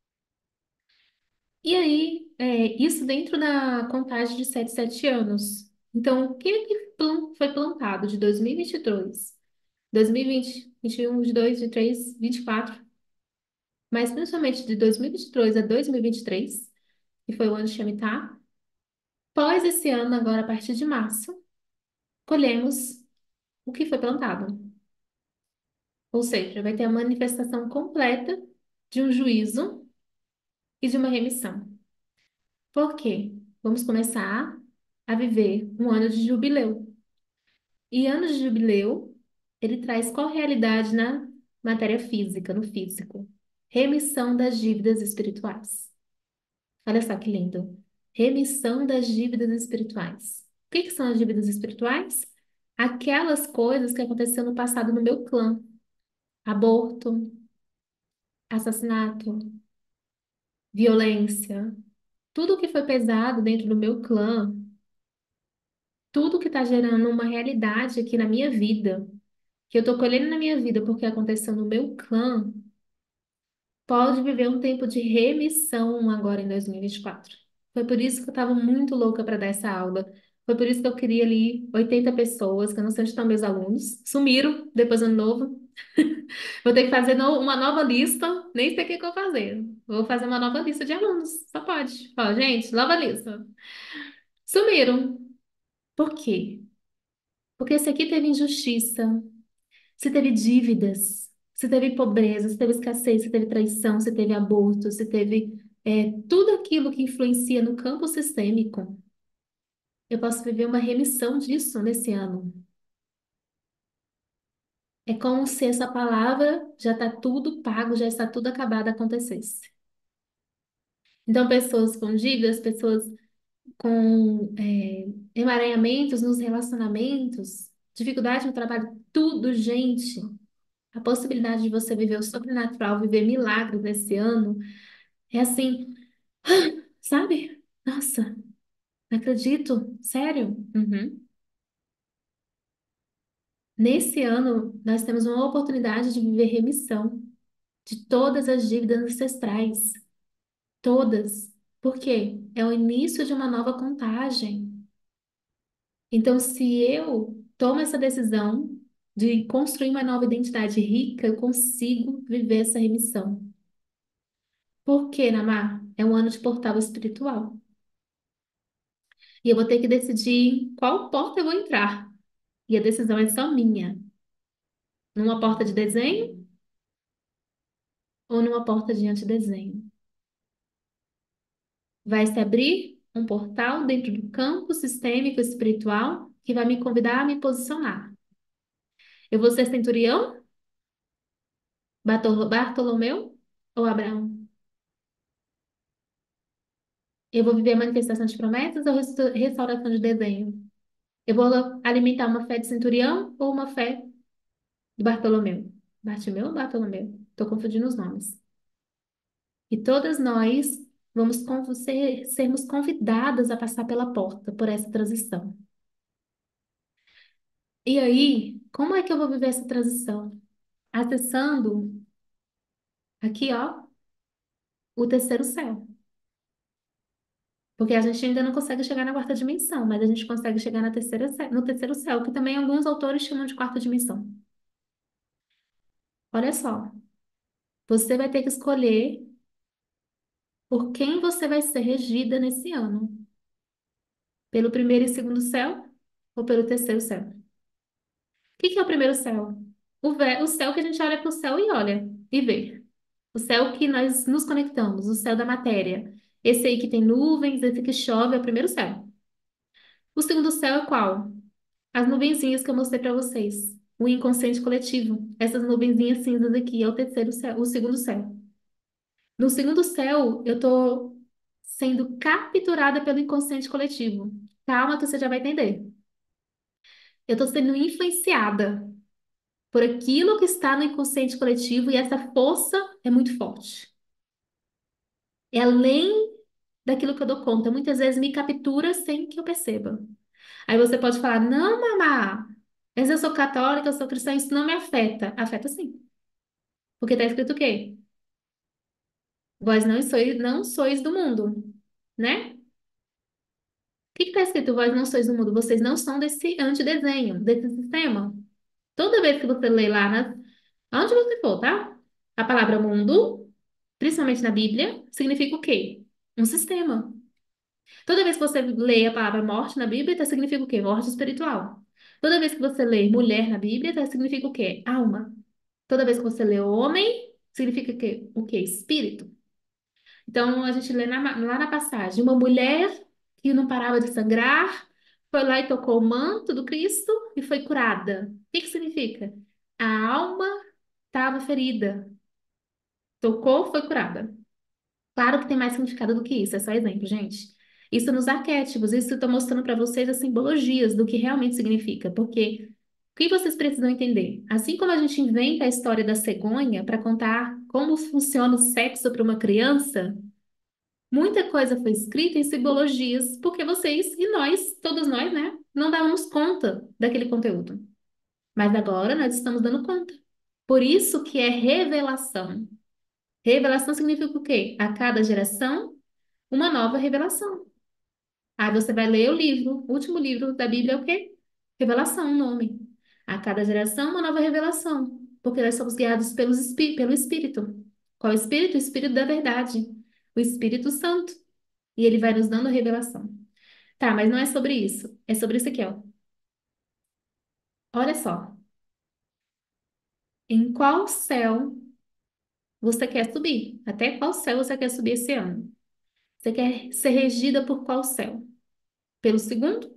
E aí, isso dentro da contagem de 7 anos. O que que foi plantado de 2022, 2020, 21, 22, 23, 24, mas principalmente de 2022 a 2023, que foi o ano de Shemitah, após esse ano, agora a partir de março, colhemos o que foi plantado. Ou seja, vai ter a manifestação completa de um juízo e de uma remissão. Por quê? Vamos começar a viver um ano de jubileu. E ano de jubileu, ele traz qual realidade na matéria física, no físico? Remissão das dívidas espirituais. Olha só que lindo. Remissão das dívidas espirituais. O que que são as dívidas espirituais? Aquelas coisas que aconteceram no passado no meu clã. Aborto, assassinato, violência. Tudo que foi pesado dentro do meu clã, tudo que está gerando uma realidade aqui na minha vida, que eu estou colhendo na minha vida porque aconteceu no meu clã, pode viver um tempo de remissão agora em 2024. Foi por isso que eu estava muito louca para dar essa aula. Foi por isso que eu queria ali 80 pessoas, que eu não sei onde estão meus alunos. Sumiram depois do ano novo. Vou ter que fazer uma nova lista. Nem sei o que que eu vou fazer. Vou fazer uma nova lista de alunos. Só pode. Ó, gente, nova lista. Sumiram. Por quê? Porque esse aqui teve injustiça. Se teve dívidas, se teve pobreza, se teve escassez, se teve traição, se teve aborto, se teve tudo aquilo que influencia no campo sistêmico, eu posso viver uma remissão disso nesse ano. É como se essa palavra já está tudo pago, já está tudo acabado acontecesse. Então, pessoas com dívidas, pessoas com emaranhamentos nos relacionamentos, dificuldade no trabalho, tudo, gente. A possibilidade de você viver o sobrenatural, viver milagres nesse ano, é assim, sabe? Nossa, não acredito. Sério? Uhum. Nesse ano, nós temos uma oportunidade de viver remissão de todas as dívidas ancestrais. Todas. Por quê? É o início de uma nova contagem. Então, se eu tomo essa decisão de construir uma nova identidade rica, eu consigo viver essa remissão. Por quê, Namar? É um ano de portal espiritual. E eu vou ter que decidir em qual porta eu vou entrar. E a decisão é só minha. Numa porta de desenho ou numa porta de antidesenho. Vai se abrir um portal dentro do campo sistêmico espiritual que vai me convidar a me posicionar. Eu vou ser centurião, Bartolomeu ou Abraão? Eu vou viver a manifestação de promessas ou restauração de desenho? Eu vou alimentar uma fé de centurião ou uma fé de Bartolomeu? Bartimeu ou Bartolomeu? Estou confundindo os nomes. E todas nós sermos convidadas a passar pela porta, por essa transição. E aí, como é que eu vou viver essa transição? Acessando aqui, ó, o terceiro céu. Porque a gente ainda não consegue chegar na quarta dimensão, mas a gente consegue chegar na no terceiro céu, que também alguns autores chamam de quarta dimensão. Olha só, você vai ter que escolher por quem você vai ser regida nesse ano. Pelo primeiro e segundo céu ou pelo terceiro céu? O que é o primeiro céu? O céu que a gente olha para o céu e olha e vê. O céu que nós nos conectamos, o céu da matéria. Esse aí que tem nuvens, esse que chove, é o primeiro céu. O segundo céu é qual? As nuvenzinhas que eu mostrei para vocês. O inconsciente coletivo. Essas nuvenzinhas cinzas aqui é o terceiro céu, o segundo céu. No segundo céu, eu tô sendo capturada pelo inconsciente coletivo. Calma que você já vai entender. Eu tô sendo influenciada por aquilo que está no inconsciente coletivo e essa força é muito forte. É além daquilo que eu dou conta. Muitas vezes me captura sem que eu perceba. Aí você pode falar, não, mamá, mas eu sou católica, eu sou cristã, isso não me afeta. Afeta sim. Porque tá escrito o quê? Vós não sois do mundo, né? O que que tá escrito? Vós não sois do mundo. Vocês não são desse antidesenho, desse sistema. Toda vez que você lê lá, onde você for, tá? A palavra mundo, principalmente na Bíblia, significa o quê? Um sistema. Toda vez que você lê a palavra morte na Bíblia, tá, significa o quê? Morte espiritual. Toda vez que você lê mulher na Bíblia, tá, significa o quê? Alma. Toda vez que você lê homem, significa o quê? O quê? Espírito. Então, a gente lê lá na passagem, uma mulher que não parava de sangrar, foi lá e tocou o manto do Cristo e foi curada. O que que significa? A alma estava ferida, tocou, foi curada. Claro que tem mais significado do que isso, é só exemplo, gente. Isso nos arquétipos, isso eu estou mostrando para vocês as simbologias do que realmente significa, porque o que vocês precisam entender? Assim como a gente inventa a história da cegonha para contar como funciona o sexo para uma criança, muita coisa foi escrita em simbologias, porque vocês e nós, todos nós, né, não dávamos conta daquele conteúdo. Mas agora nós estamos dando conta. Por isso que é revelação. Revelação significa o quê? A cada geração, uma nova revelação. Aí você vai ler o livro, o último livro da Bíblia é o quê? Revelação, o nome. A cada geração, uma nova revelação. Porque nós somos guiados pelo Espírito. Qual Espírito? O Espírito da verdade. O Espírito Santo. E ele vai nos dando a revelação. Tá, mas não é sobre isso. É sobre isso aqui, ó. Olha só. Em qual céu você quer subir? Até qual céu você quer subir esse ano? Você quer ser regida por qual céu? Pelo segundo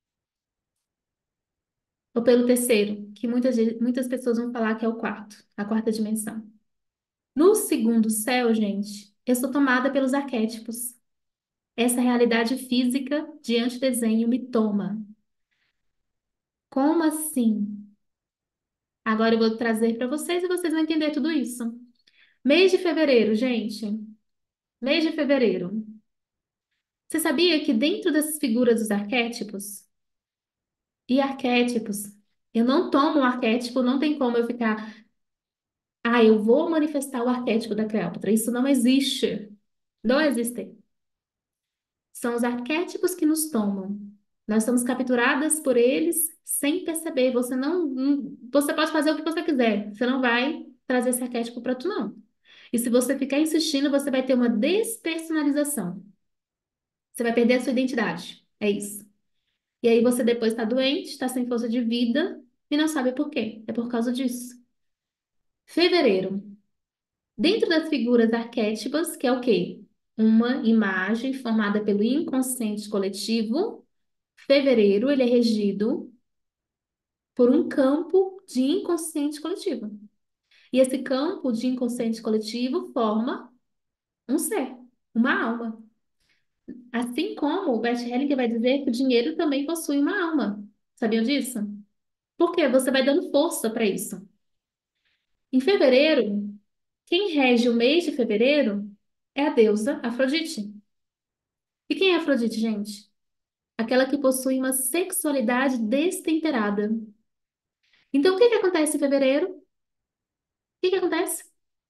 ou pelo terceiro? Que muitas pessoas vão falar que é o quarto, a quarta dimensão. No segundo céu, gente, eu sou tomada pelos arquétipos. Essa realidade física de antedesenho me toma. Como assim? Agora eu vou trazer para vocês e vocês vão entender tudo isso. Mês de fevereiro, gente. Mês de fevereiro. Você sabia que dentro das figuras dos arquétipos, e arquétipos, Eu não tomo um arquétipo, não tem como eu ficar, ah, eu vou manifestar o arquétipo da Cleópatra. Isso não existe. Não existe. São os arquétipos que nos tomam. Nós somos capturadas por eles sem perceber. Você pode fazer o que você quiser. Você não vai trazer esse arquétipo para tu, não. E se você ficar insistindo, você vai ter uma despersonalização. Você vai perder a sua identidade. É isso. E aí você depois está doente, está sem força de vida e não sabe por quê. É por causa disso. Fevereiro. Dentro das figuras arquétipas, que é o quê? Uma imagem formada pelo inconsciente coletivo. Fevereiro, ele é regido por um campo de inconsciente coletivo. E esse campo de inconsciente coletivo forma um ser, uma alma. Assim como o Bert Hellinger vai dizer que o dinheiro também possui uma alma. Sabiam disso? Por quê? Você vai dando força para isso. Em fevereiro, quem rege o mês de fevereiro é a deusa Afrodite. E quem é Afrodite, gente? Aquela que possui uma sexualidade destemperada. Então, o que que acontece em fevereiro? O que que acontece?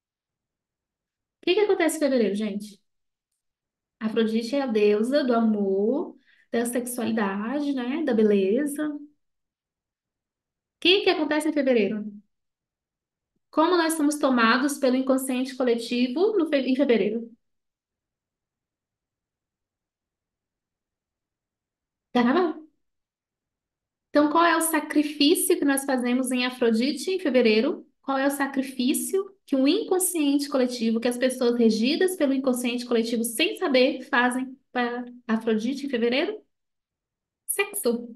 O que que acontece em fevereiro, gente? Afrodite é a deusa do amor, da sexualidade, né? Da beleza. O que que acontece em fevereiro? Como nós somos tomados pelo inconsciente coletivo em fevereiro? Carnaval. Então, qual é o sacrifício que nós fazemos em Afrodite em fevereiro? Qual é o sacrifício que o inconsciente coletivo, que as pessoas regidas pelo inconsciente coletivo sem saber fazem para Afrodite em fevereiro? Sexo,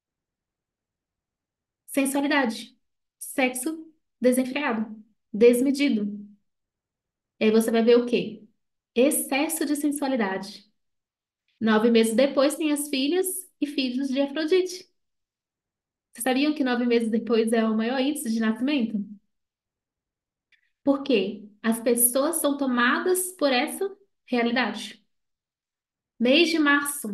sensualidade, sexo desenfreado, desmedido. E aí você vai ver o quê? Excesso de sensualidade. 9 meses depois tem as filhas e filhos de Afrodite. Vocês sabiam que 9 meses depois é o maior índice de nascimento? Por quê? As pessoas são tomadas por essa realidade. Mês de março.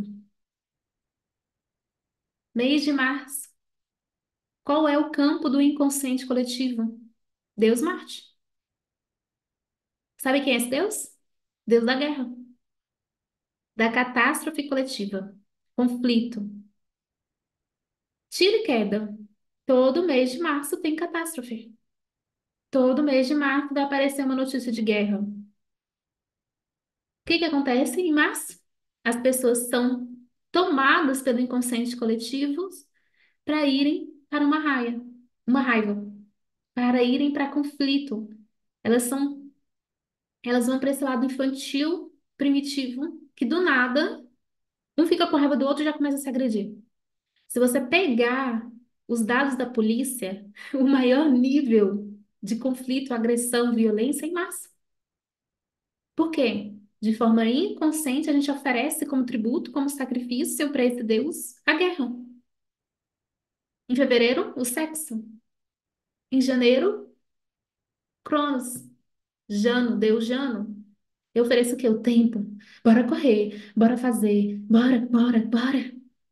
Mês de março. Qual é o campo do inconsciente coletivo? Deus Marte. Sabe quem é esse Deus? Deus da guerra, da catástrofe coletiva, conflito, tiro e queda. Todo mês de março tem catástrofe. Todo mês de março vai aparecer uma notícia de guerra. O que que acontece em março? As pessoas são tomadas pelo inconsciente coletivo para irem para uma raiva, para irem para conflito. Elas são, elas vão para esse lado infantil, primitivo, que do nada um fica com raiva do outro e já começa a se agredir. Se você pegar os dados da polícia, o maior nível de conflito, agressão, violência é em massa. Por quê? De forma inconsciente, a gente oferece como tributo, como sacrifício para esse Deus, a guerra. Em fevereiro, o sexo. Em janeiro, Cronos. Jano, Deus Jano. Eu ofereço o quê? O tempo. Bora correr, bora fazer, bora, bora, bora.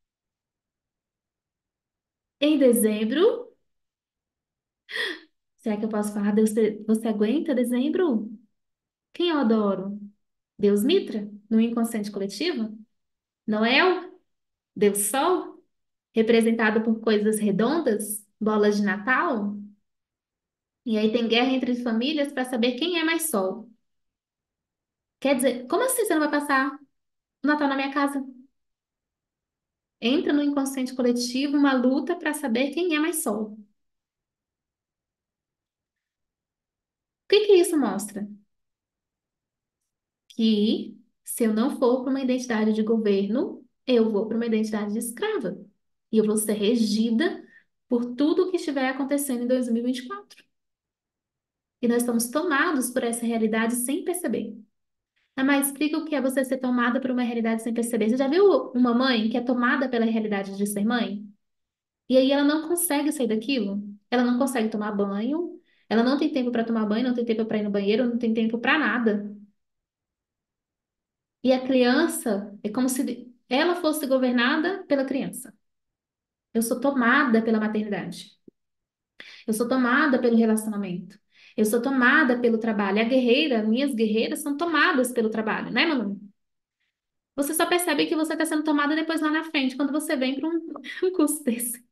Em dezembro, será que eu posso falar, Deus, você aguenta dezembro? Quem eu adoro? Deus Mitra, no inconsciente coletivo? Noel, Deus Sol, representado por coisas redondas, bolas de Natal? E aí tem guerra entre famílias para saber quem é mais Sol. Quer dizer, como assim você não vai passar o Natal na minha casa? Entra no inconsciente coletivo uma luta para saber quem é mais Sol. O que isso mostra? Que se eu não for para uma identidade de governo, eu vou para uma identidade de escrava. E eu vou ser regida por tudo o que estiver acontecendo em 2024. E nós estamos tomados por essa realidade sem perceber. Ah, mas explica o que é você ser tomada por uma realidade sem perceber. Você já viu uma mãe que é tomada pela realidade de ser mãe? E aí ela não consegue sair daquilo? Ela não consegue tomar banho, ela não tem tempo para tomar banho, não tem tempo para ir no banheiro, não tem tempo para nada. E a criança é como se ela fosse governada pela criança. Eu sou tomada pela maternidade. Eu sou tomada pelo relacionamento. Eu sou tomada pelo trabalho. A guerreira, minhas guerreiras são tomadas pelo trabalho, né, Manu? Você só percebe que você está sendo tomada depois lá na frente, quando você vem para um, um curso desse.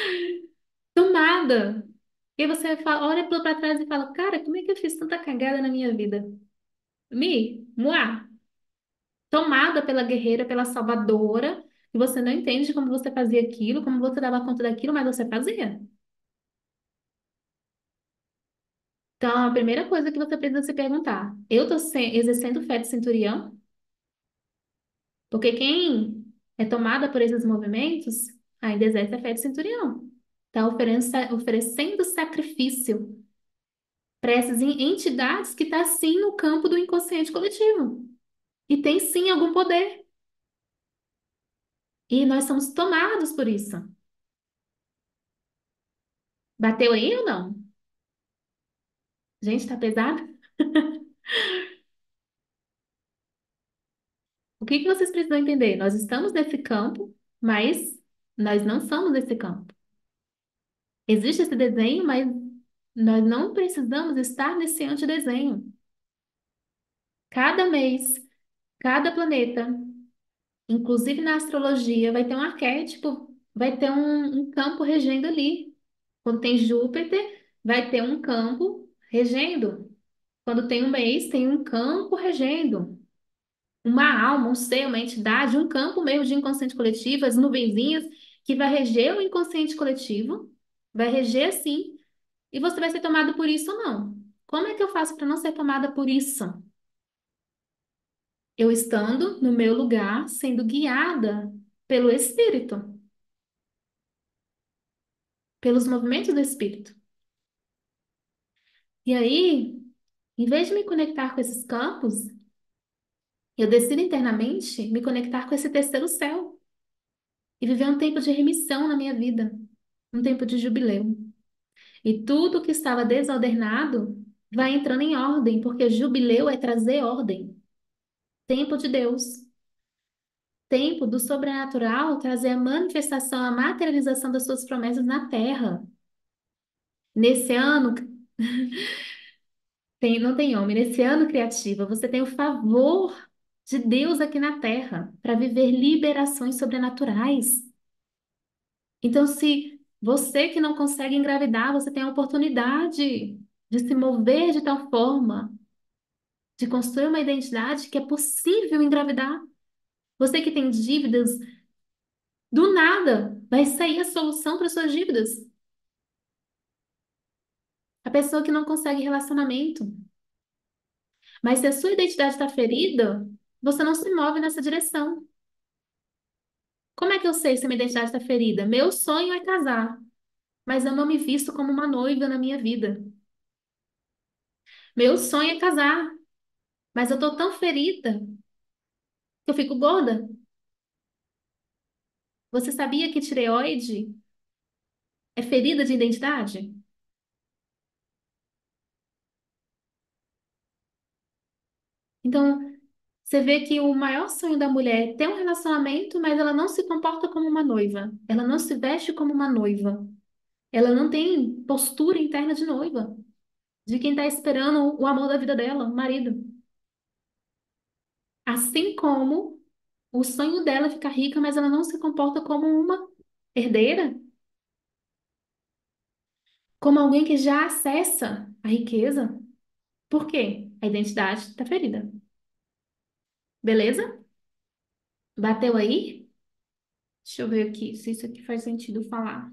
Tomada. E aí você fala, olha para trás e fala, cara, como é que eu fiz tanta cagada na minha vida? Muá. Tomada pela guerreira, pela salvadora, e você não entende como você fazia aquilo, como você dava conta daquilo, mas você fazia. Então, a primeira coisa que você precisa se perguntar, eu estou exercendo fé de centurião? Porque quem é tomada por esses movimentos ainda exerce a fé de centurião. Está oferecendo sacrifício para essas entidades que está sim no campo do inconsciente coletivo. E tem sim algum poder. E nós somos tomados por isso. Bateu aí ou não? Gente, tá pesado? O que que vocês precisam entender? Nós estamos nesse campo, mas nós não somos esse campo. Existe esse desenho, mas nós não precisamos estar nesse antidesenho. Cada mês, cada planeta, inclusive na astrologia, vai ter um arquétipo, vai ter um campo regendo ali. Quando tem Júpiter, vai ter um campo regendo. Quando tem um mês, tem um campo regendo. Uma alma, um ser, uma entidade, um campo mesmo de inconsciente coletivo, as nuvenzinhas, que vai reger o inconsciente coletivo, vai reger assim, e você vai ser tomado por isso ou não. Como é que eu faço para não ser tomada por isso? Eu estando no meu lugar, sendo guiada pelo Espírito, pelos movimentos do Espírito. E aí, em vez de me conectar com esses campos, eu decido internamente me conectar com esse terceiro céu e viver um tempo de remissão na minha vida, um tempo de jubileu. E tudo que estava desordenado vai entrando em ordem, porque jubileu é trazer ordem. Tempo de Deus, tempo do sobrenatural, trazer a manifestação, a materialização das suas promessas na terra. Nesse ano, não tem homem, nesse ano criativa, você tem o favor de Deus aqui na terra para viver liberações sobrenaturais. Então, se você que não consegue engravidar, você tem a oportunidade de se mover de tal forma de construir uma identidade que é possível engravidar. Você que tem dívidas, do nada vai sair a solução para suas dívidas. A pessoa que não consegue relacionamento. Mas se a sua identidade está ferida, você não se move nessa direção. Como é que eu sei se a minha identidade está ferida? Meu sonho é casar, mas eu não me visto como uma noiva na minha vida. Meu sonho é casar, mas eu estou tão ferida que eu fico gorda. Você sabia que tireoide é ferida de identidade? Então, você vê que o maior sonho da mulher é ter um relacionamento, mas ela não se comporta como uma noiva. Ela não se veste como uma noiva. Ela não tem postura interna de noiva, de quem está esperando o amor da vida dela, o marido. Assim como o sonho dela é ficar rica, mas ela não se comporta como uma herdeira, como alguém que já acessa a riqueza. Por quê? A identidade está ferida. Beleza? Bateu aí? Deixa eu ver aqui se isso aqui faz sentido falar.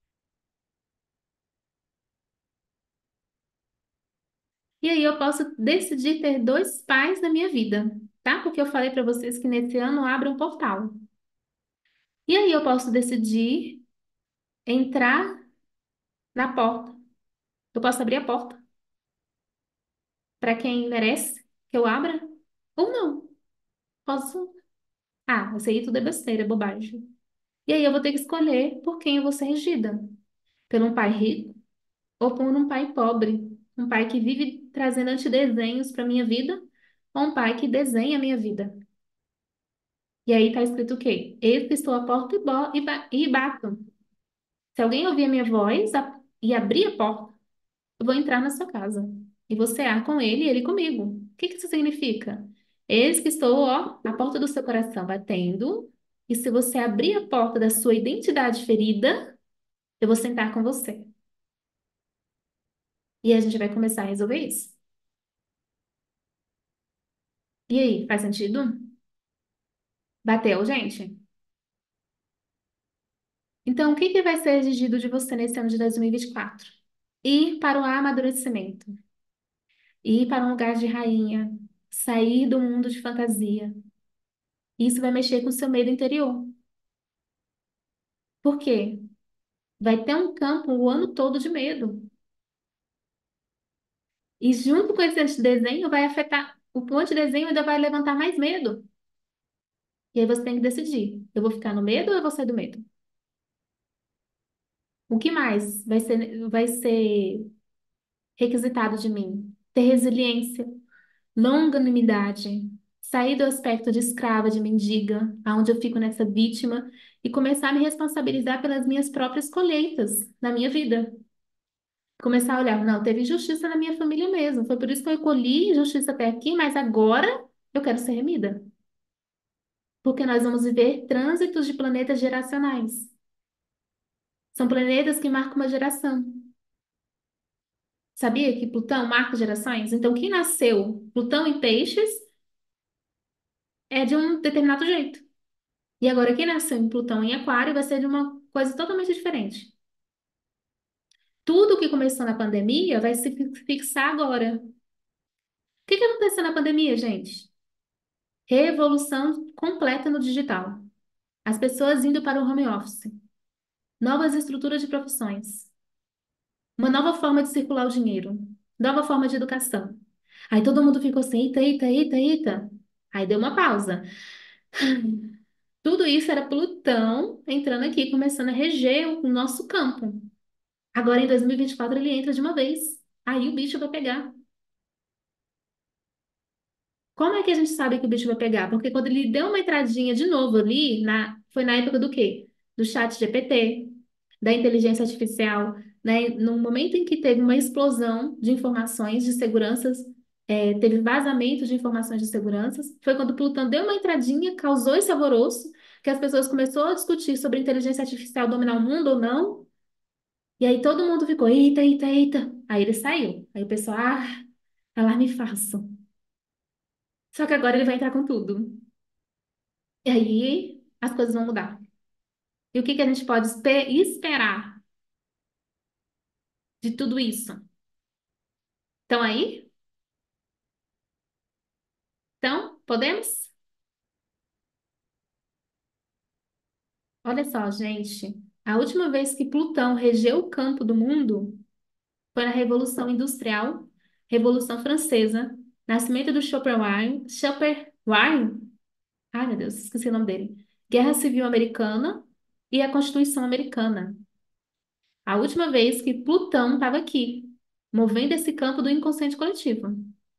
E aí eu posso decidir ter dois pais na minha vida, tá? Porque eu falei para vocês que nesse ano abre um portal. E aí eu posso decidir entrar na porta. Eu posso abrir a porta para quem merece que eu abra ou não. Posso. Ah, isso aí tudo é besteira, é bobagem. E aí eu vou ter que escolher por quem eu vou ser regida. Por um pai rico ou por um pai pobre. Um pai que vive trazendo antidesenhos para minha vida ou um pai que desenha a minha vida. E aí tá escrito o quê? Eu que estou à porta e bato. Se alguém ouvir a minha voz e abrir a porta, eu vou entrar na sua casa. E você com ele e ele comigo. O que que isso significa? Eis que estou, ó, na porta do seu coração batendo. E se você abrir a porta da sua identidade ferida, eu vou sentar com você. E a gente vai começar a resolver isso. E aí, faz sentido? Bateu, gente? Então, o que que vai ser exigido de você nesse ano de 2024? Ir para o amadurecimento, ir para um lugar de rainha, sair do mundo de fantasia. Isso vai mexer com o seu medo interior. Por quê? Vai ter um campo o ano todo de medo. E junto com esse antidesenho vai afetar. O antidesenho ainda vai levantar mais medo. E aí você tem que decidir. Eu vou ficar no medo ou eu vou sair do medo? O que mais vai ser requisitado de mim? Ter resiliência, longanimidade, sair do aspecto de escrava, de mendiga, aonde eu fico nessa vítima, e começar a me responsabilizar pelas minhas próprias colheitas na minha vida. Começar a olhar, não, teve injustiça na minha família mesmo. Foi por isso que eu colhi injustiça até aqui, mas agora eu quero ser remida. Porque nós vamos viver trânsitos de planetas geracionais. São planetas que marcam uma geração. Sabia que Plutão marca gerações? Então, quem nasceu Plutão em Peixes é de um determinado jeito. E agora, quem nasceu em Plutão em Aquário vai ser de uma coisa totalmente diferente. Tudo que começou na pandemia vai se fixar agora. O que que aconteceu na pandemia, gente? Revolução completa no digital. As pessoas indo para o home office. Novas estruturas de profissões. Uma nova forma de circular o dinheiro. Nova forma de educação. Aí todo mundo ficou assim, eita, eita, eita, eita. Aí deu uma pausa. Tudo isso era Plutão entrando aqui, começando a reger o nosso campo. Agora em 2024 ele entra de uma vez. Aí o bicho vai pegar. Como é que a gente sabe que o bicho vai pegar? Porque quando ele deu uma entradinha de novo ali, foi na época do quê? Do chat GPT, da inteligência artificial, né? No momento em que teve uma explosão de informações de seguranças, teve vazamento de informações de seguranças, foi quando o Plutão deu uma entradinha, causou esse alvoroço, que as pessoas começaram a discutir sobre inteligência artificial dominar o mundo ou não, e aí todo mundo ficou, eita, eita, eita. Aí ele saiu. Aí o pessoal, alarme falso. Só que agora ele vai entrar com tudo. E aí as coisas vão mudar. E o que que a gente pode esperar de tudo isso? Estão aí? Então, podemos? Olha só, gente. A última vez que Plutão regeu o campo do mundo foi na Revolução Industrial, Revolução Francesa, nascimento do Schopenhauer, ai meu Deus, esqueci o nome dele, Guerra Civil Americana e a Constituição Americana. A última vez que Plutão estava aqui, movendo esse campo do inconsciente coletivo.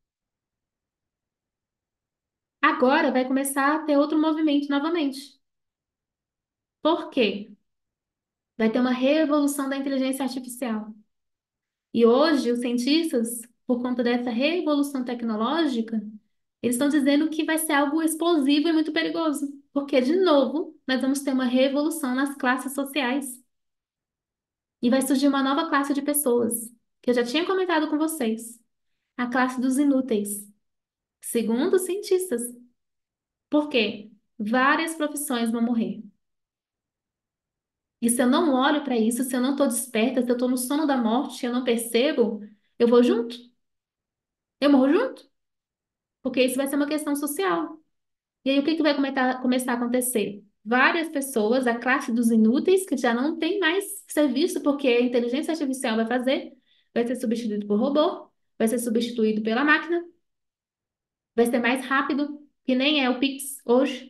Agora vai começar a ter outro movimento novamente. Por quê? Vai ter uma revolução da inteligência artificial. E hoje, os cientistas, por conta dessa revolução tecnológica, eles estão dizendo que vai ser algo explosivo e muito perigoso. Porque, de novo, nós vamos ter uma revolução nas classes sociais. E vai surgir uma nova classe de pessoas, que eu já tinha comentado com vocês. A classe dos inúteis, segundo os cientistas. Por quê? Várias profissões vão morrer. E se eu não olho para isso, se eu não estou desperta, se eu estou no sono da morte, eu não percebo, eu vou junto? Eu morro junto? Porque isso vai ser uma questão social. E aí o que que vai começar a acontecer? Várias pessoas, a classe dos inúteis, que já não tem mais serviço, porque a inteligência artificial vai ser substituído por robô, vai ser substituído pela máquina, vai ser mais rápido, que nem é o Pix hoje.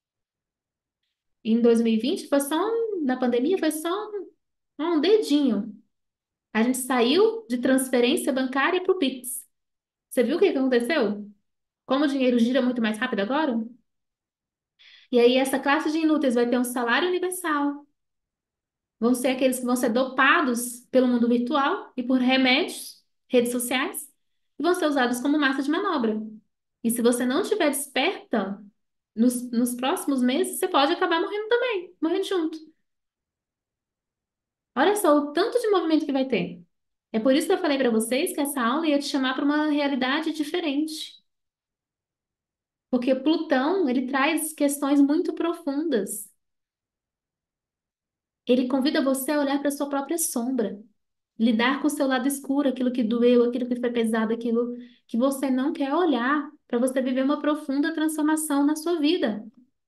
Em 2020 na pandemia foi só um dedinho. A gente saiu de transferência bancária para o Pix. Você viu o que que aconteceu? Como o dinheiro gira muito mais rápido agora? E aí essa classe de inúteis vai ter um salário universal. Vão ser aqueles que vão ser dopados pelo mundo virtual e por remédios, redes sociais, e vão ser usados como massa de manobra. E se você não estiver desperta nos próximos meses, você pode acabar morrendo também, morrendo junto. Olha só o tanto de movimento que vai ter. É por isso que eu falei para vocês que essa aula ia te chamar para uma realidade diferente. Porque Plutão, ele traz questões muito profundas. Ele convida você a olhar para sua própria sombra, lidar com o seu lado escuro, aquilo que doeu, aquilo que foi pesado, aquilo que você não quer olhar, para você viver uma profunda transformação na sua vida.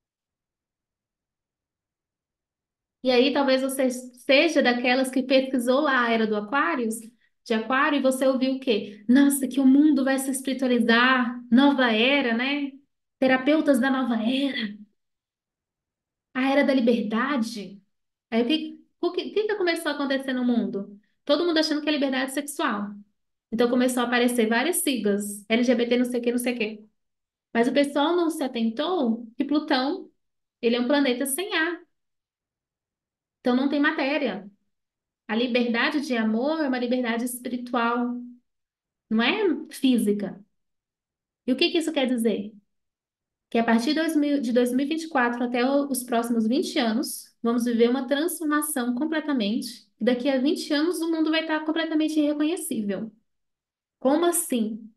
E aí talvez você seja daquelas que pesquisou lá a era do Aquários, de Aquário, e você ouviu o quê? Nossa, que o mundo vai se espiritualizar, nova era, né? Terapeutas da nova era, a era da liberdade. Aí o que começou a acontecer no mundo? Todo mundo achando que é liberdade sexual. Então começou a aparecer várias siglas, LGBT não sei o que, não sei o que. Mas o pessoal não se atentou que Plutão, ele é um planeta sem ar, então não tem matéria. A liberdade de amor é uma liberdade espiritual, não é física. E o que que isso quer dizer? Que a partir de 2024 até os próximos 20 anos, vamos viver uma transformação completamente. E daqui a 20 anos o mundo vai estar completamente irreconhecível. Como assim?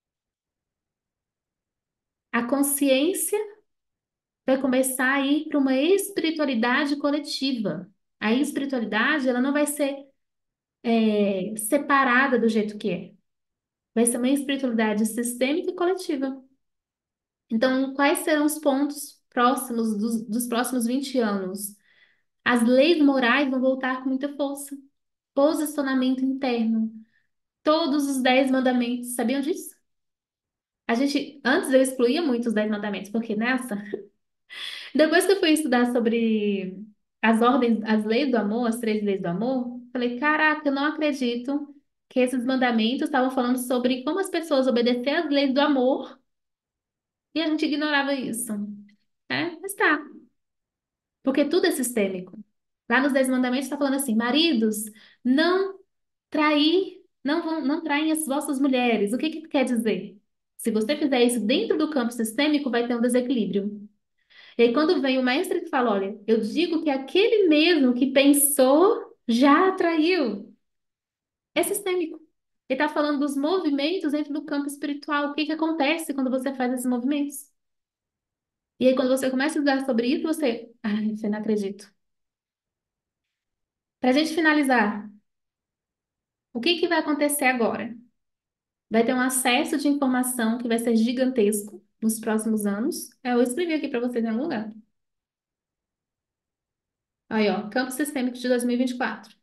A consciência vai começar a ir para uma espiritualidade coletiva. A espiritualidade, ela não vai ser separada do jeito que é. Vai ser uma espiritualidade sistêmica e coletiva. Então, quais serão os pontos próximos dos próximos 20 anos? As leis morais vão voltar com muita força. Posicionamento interno. Todos os 10 mandamentos. Sabiam disso? Antes eu excluía muito os 10 mandamentos, porque nessa, depois que eu fui estudar sobre as ordens, as leis do amor, as 3 leis do amor, falei, caraca, eu não acredito que esses mandamentos estavam falando sobre como as pessoas obedeciam às leis do amor e a gente ignorava isso, né? Mas tá, porque tudo é sistêmico. Lá nos 10 mandamentos está falando assim, maridos, não não traem as vossas mulheres. O que que quer dizer? Se você fizer isso dentro do campo sistêmico, vai ter um desequilíbrio. E aí, quando vem o mestre que fala, olha, eu digo que aquele mesmo que pensou já atraiu. É sistêmico. Ele está falando dos movimentos dentro do campo espiritual. O que que acontece quando você faz esses movimentos? E aí, quando você começa a estudar sobre isso, você. Ai, eu não acredito. Para a gente finalizar, o que que vai acontecer agora? Vai ter um acesso de informação que vai ser gigantesco nos próximos anos. Eu escrevi aqui para vocês em algum lugar. Aí, ó, Campo Sistêmico de 2024.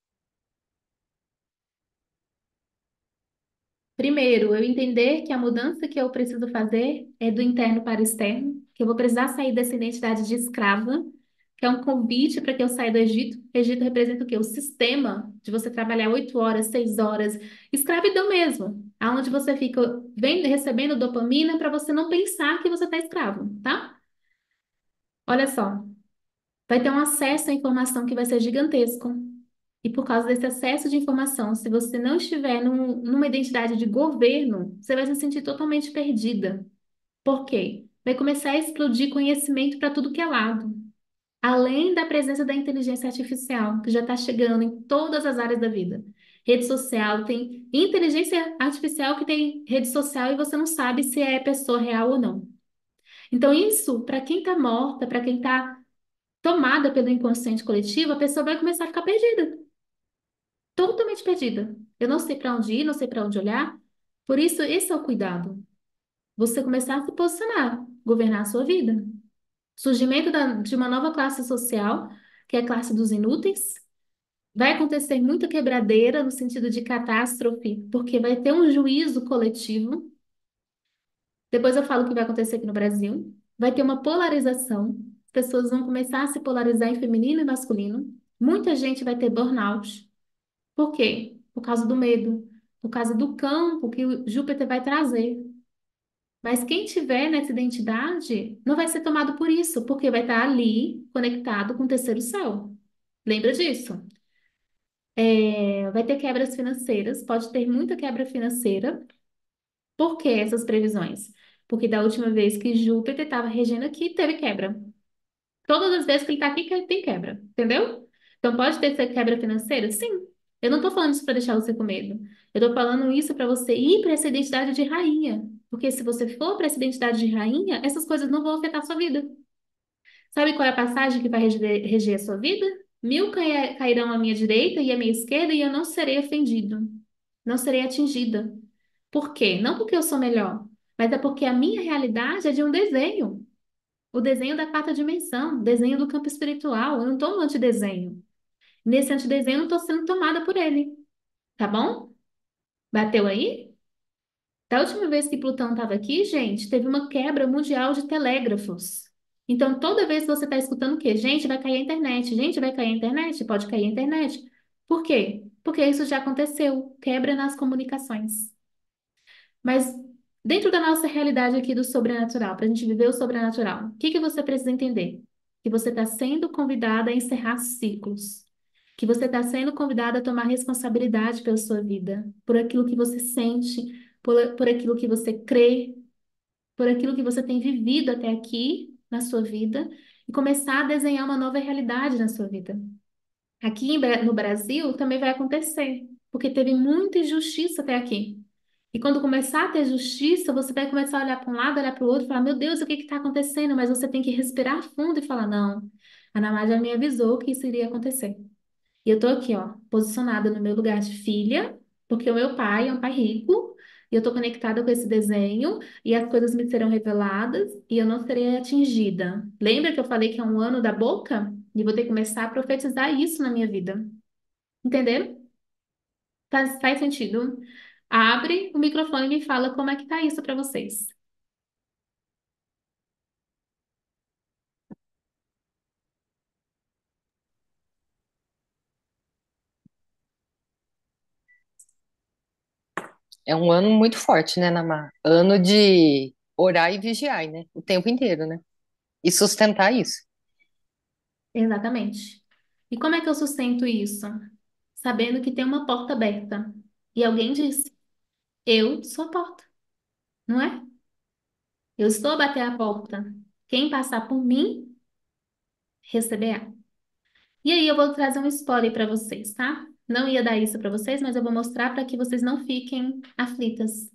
Primeiro, eu entender que a mudança que eu preciso fazer é do interno para o externo, que eu vou precisar sair dessa identidade de escrava, que é um convite para que eu saia do Egito. O Egito representa o quê? O sistema de você trabalhar 8 horas, 6 horas, escravidão mesmo, aonde você fica recebendo dopamina para você não pensar que você está escravo, tá? Olha só, vai ter um acesso à informação que vai ser gigantesco. E por causa desse acesso de informação, se você não estiver numa identidade de governo, você vai se sentir totalmente perdida. Por quê? Vai começar a explodir conhecimento para tudo que é lado. Além da presença da inteligência artificial, que já está chegando em todas as áreas da vida. Rede social, tem inteligência artificial que tem rede social e você não sabe se é pessoa real ou não. Então, isso, para quem está morta, para quem está tomada pelo inconsciente coletivo, a pessoa vai começar a ficar perdida, totalmente perdida. Eu não sei para onde ir, não sei para onde olhar. Por isso, esse é o cuidado. Você começar a se posicionar, governar a sua vida. Surgimento de uma nova classe social, que é a classe dos inúteis. Vai acontecer muita quebradeira no sentido de catástrofe, porque vai ter um juízo coletivo. Depois eu falo o que vai acontecer aqui no Brasil. Vai ter uma polarização. As pessoas vão começar a se polarizar em feminino e masculino. Muita gente vai ter burnout. Por quê? Por causa do medo, por causa do campo que o Júpiter vai trazer. Mas quem tiver nessa identidade não vai ser tomado por isso, porque vai estar ali conectado com o terceiro céu. Lembra disso? Vai ter quebras financeiras, pode ter muita quebra financeira. Por que essas previsões? Porque da última vez que Júpiter estava regendo aqui, teve quebra. Todas as vezes que ele está aqui, tem quebra, entendeu? Então pode ter essa quebra financeira? Sim. Eu não estou falando isso para deixar você com medo. Eu estou falando isso para você ir para essa identidade de rainha. Porque se você for para essa identidade de rainha, essas coisas não vão afetar a sua vida. Sabe qual é a passagem que vai reger a sua vida? Mil cairão à minha direita e à minha esquerda, e eu não serei ofendido. Não serei atingida. Por quê? Não porque eu sou melhor, mas é porque a minha realidade é de um desenho. O desenho da quarta dimensão, desenho do campo espiritual. Eu não estou no antidesenho. Nesse antidesenho, eu não estou sendo tomada por ele. Tá bom? Bateu aí? Da última vez que Plutão estava aqui, gente, teve uma quebra mundial de telégrafos. Então, toda vez que você está escutando o quê? Gente, vai cair a internet. Gente, vai cair a internet. Pode cair a internet. Por quê? Porque isso já aconteceu. Quebra nas comunicações. Mas dentro da nossa realidade aqui do sobrenatural, para a gente viver o sobrenatural, o que que você precisa entender? Que você está sendo convidada a encerrar ciclos. Que você está sendo convidada a tomar responsabilidade pela sua vida, por aquilo que você sente, por aquilo que você crê, por aquilo que você tem vivido até aqui na sua vida, e começar a desenhar uma nova realidade na sua vida. Aqui no Brasil também vai acontecer, porque teve muita injustiça até aqui. E quando começar a ter justiça, você vai começar a olhar para um lado, olhar para o outro, e falar: Meu Deus, o que está acontecendo? Mas você tem que respirar fundo e falar: Não, a Ana já me avisou que isso iria acontecer. E eu tô aqui, ó, posicionada no meu lugar de filha, porque o meu pai é um pai rico, e eu tô conectada com esse desenho, e as coisas me serão reveladas, e eu não serei atingida. Lembra que eu falei que é um ano da boca? E vou ter que começar a profetizar isso na minha vida. Entenderam? Faz sentido? Abre o microfone e me fala como é que tá isso para vocês. É um ano muito forte, né, Namar? Ano de orar e vigiar, né? O tempo inteiro, né? E sustentar isso. Exatamente. E como é que eu sustento isso? Sabendo que tem uma porta aberta. E alguém disse: Eu sou a porta, não é? Eu estou a bater a porta. Quem passar por mim, receberá. E aí eu vou trazer um spoiler para vocês, tá? Não ia dar isso para vocês, mas eu vou mostrar para que vocês não fiquem aflitas. O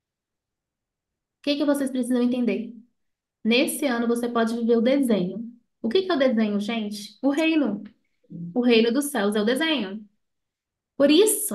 que que vocês precisam entender? Nesse ano você pode viver o desenho. O que que é o desenho, gente? O reino. O reino dos céus é o desenho. Por isso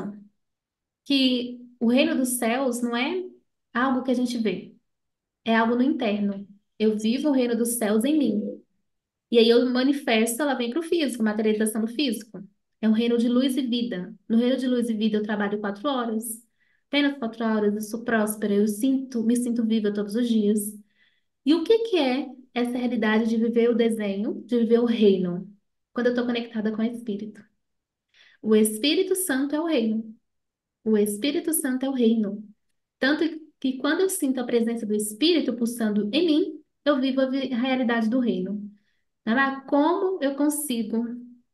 que o reino dos céus não é algo que a gente vê, é algo no interno. Eu vivo o reino dos céus em mim. E aí eu manifesto, ela vem para o físico, materialização do físico. É um reino de luz e vida. No reino de luz e vida eu trabalho 4 horas. Apenas 4 horas, eu sou próspera, me sinto viva todos os dias. E o que que é essa realidade de viver o desenho, de viver o reino? Quando eu estou conectada com o Espírito. O Espírito Santo é o reino. O Espírito Santo é o reino. Tanto que quando eu sinto a presença do Espírito pulsando em mim, eu vivo a realidade do reino. Como eu consigo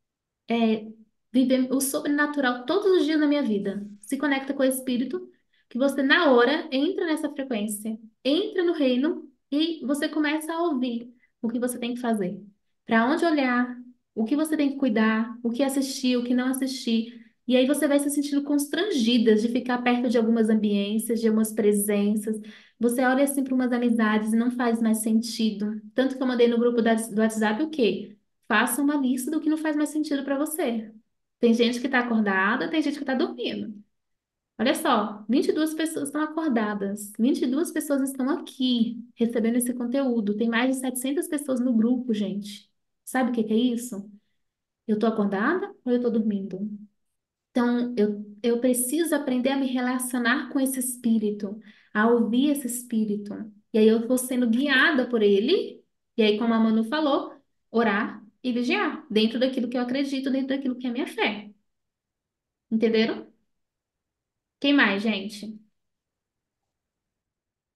viver o sobrenatural todos os dias da minha vida? Se conecta com o Espírito, que você na hora entra nessa frequência, entra no reino e você começa a ouvir o que você tem que fazer. Para onde olhar, o que você tem que cuidar, o que assistir, o que não assistir. E aí você vai se sentindo constrangida de ficar perto de algumas ambiências, de algumas presenças. Você olha assim para umas amizades e não faz mais sentido. Tanto que eu mandei no grupo do WhatsApp o quê? Faça uma lista do que não faz mais sentido para você. Tem gente que está acordada, tem gente que está dormindo. Olha só, 22 pessoas estão acordadas, 22 pessoas estão aqui recebendo esse conteúdo. Tem mais de 700 pessoas no grupo, gente. Sabe o que que é isso? Eu estou acordada ou eu estou dormindo? Então, eu preciso aprender a me relacionar com esse espírito, a ouvir esse espírito. E aí eu vou sendo guiada por ele, e aí, como a Manu falou, orar e vigiar, dentro daquilo que eu acredito, dentro daquilo que é minha fé. Entenderam? Quem mais, gente?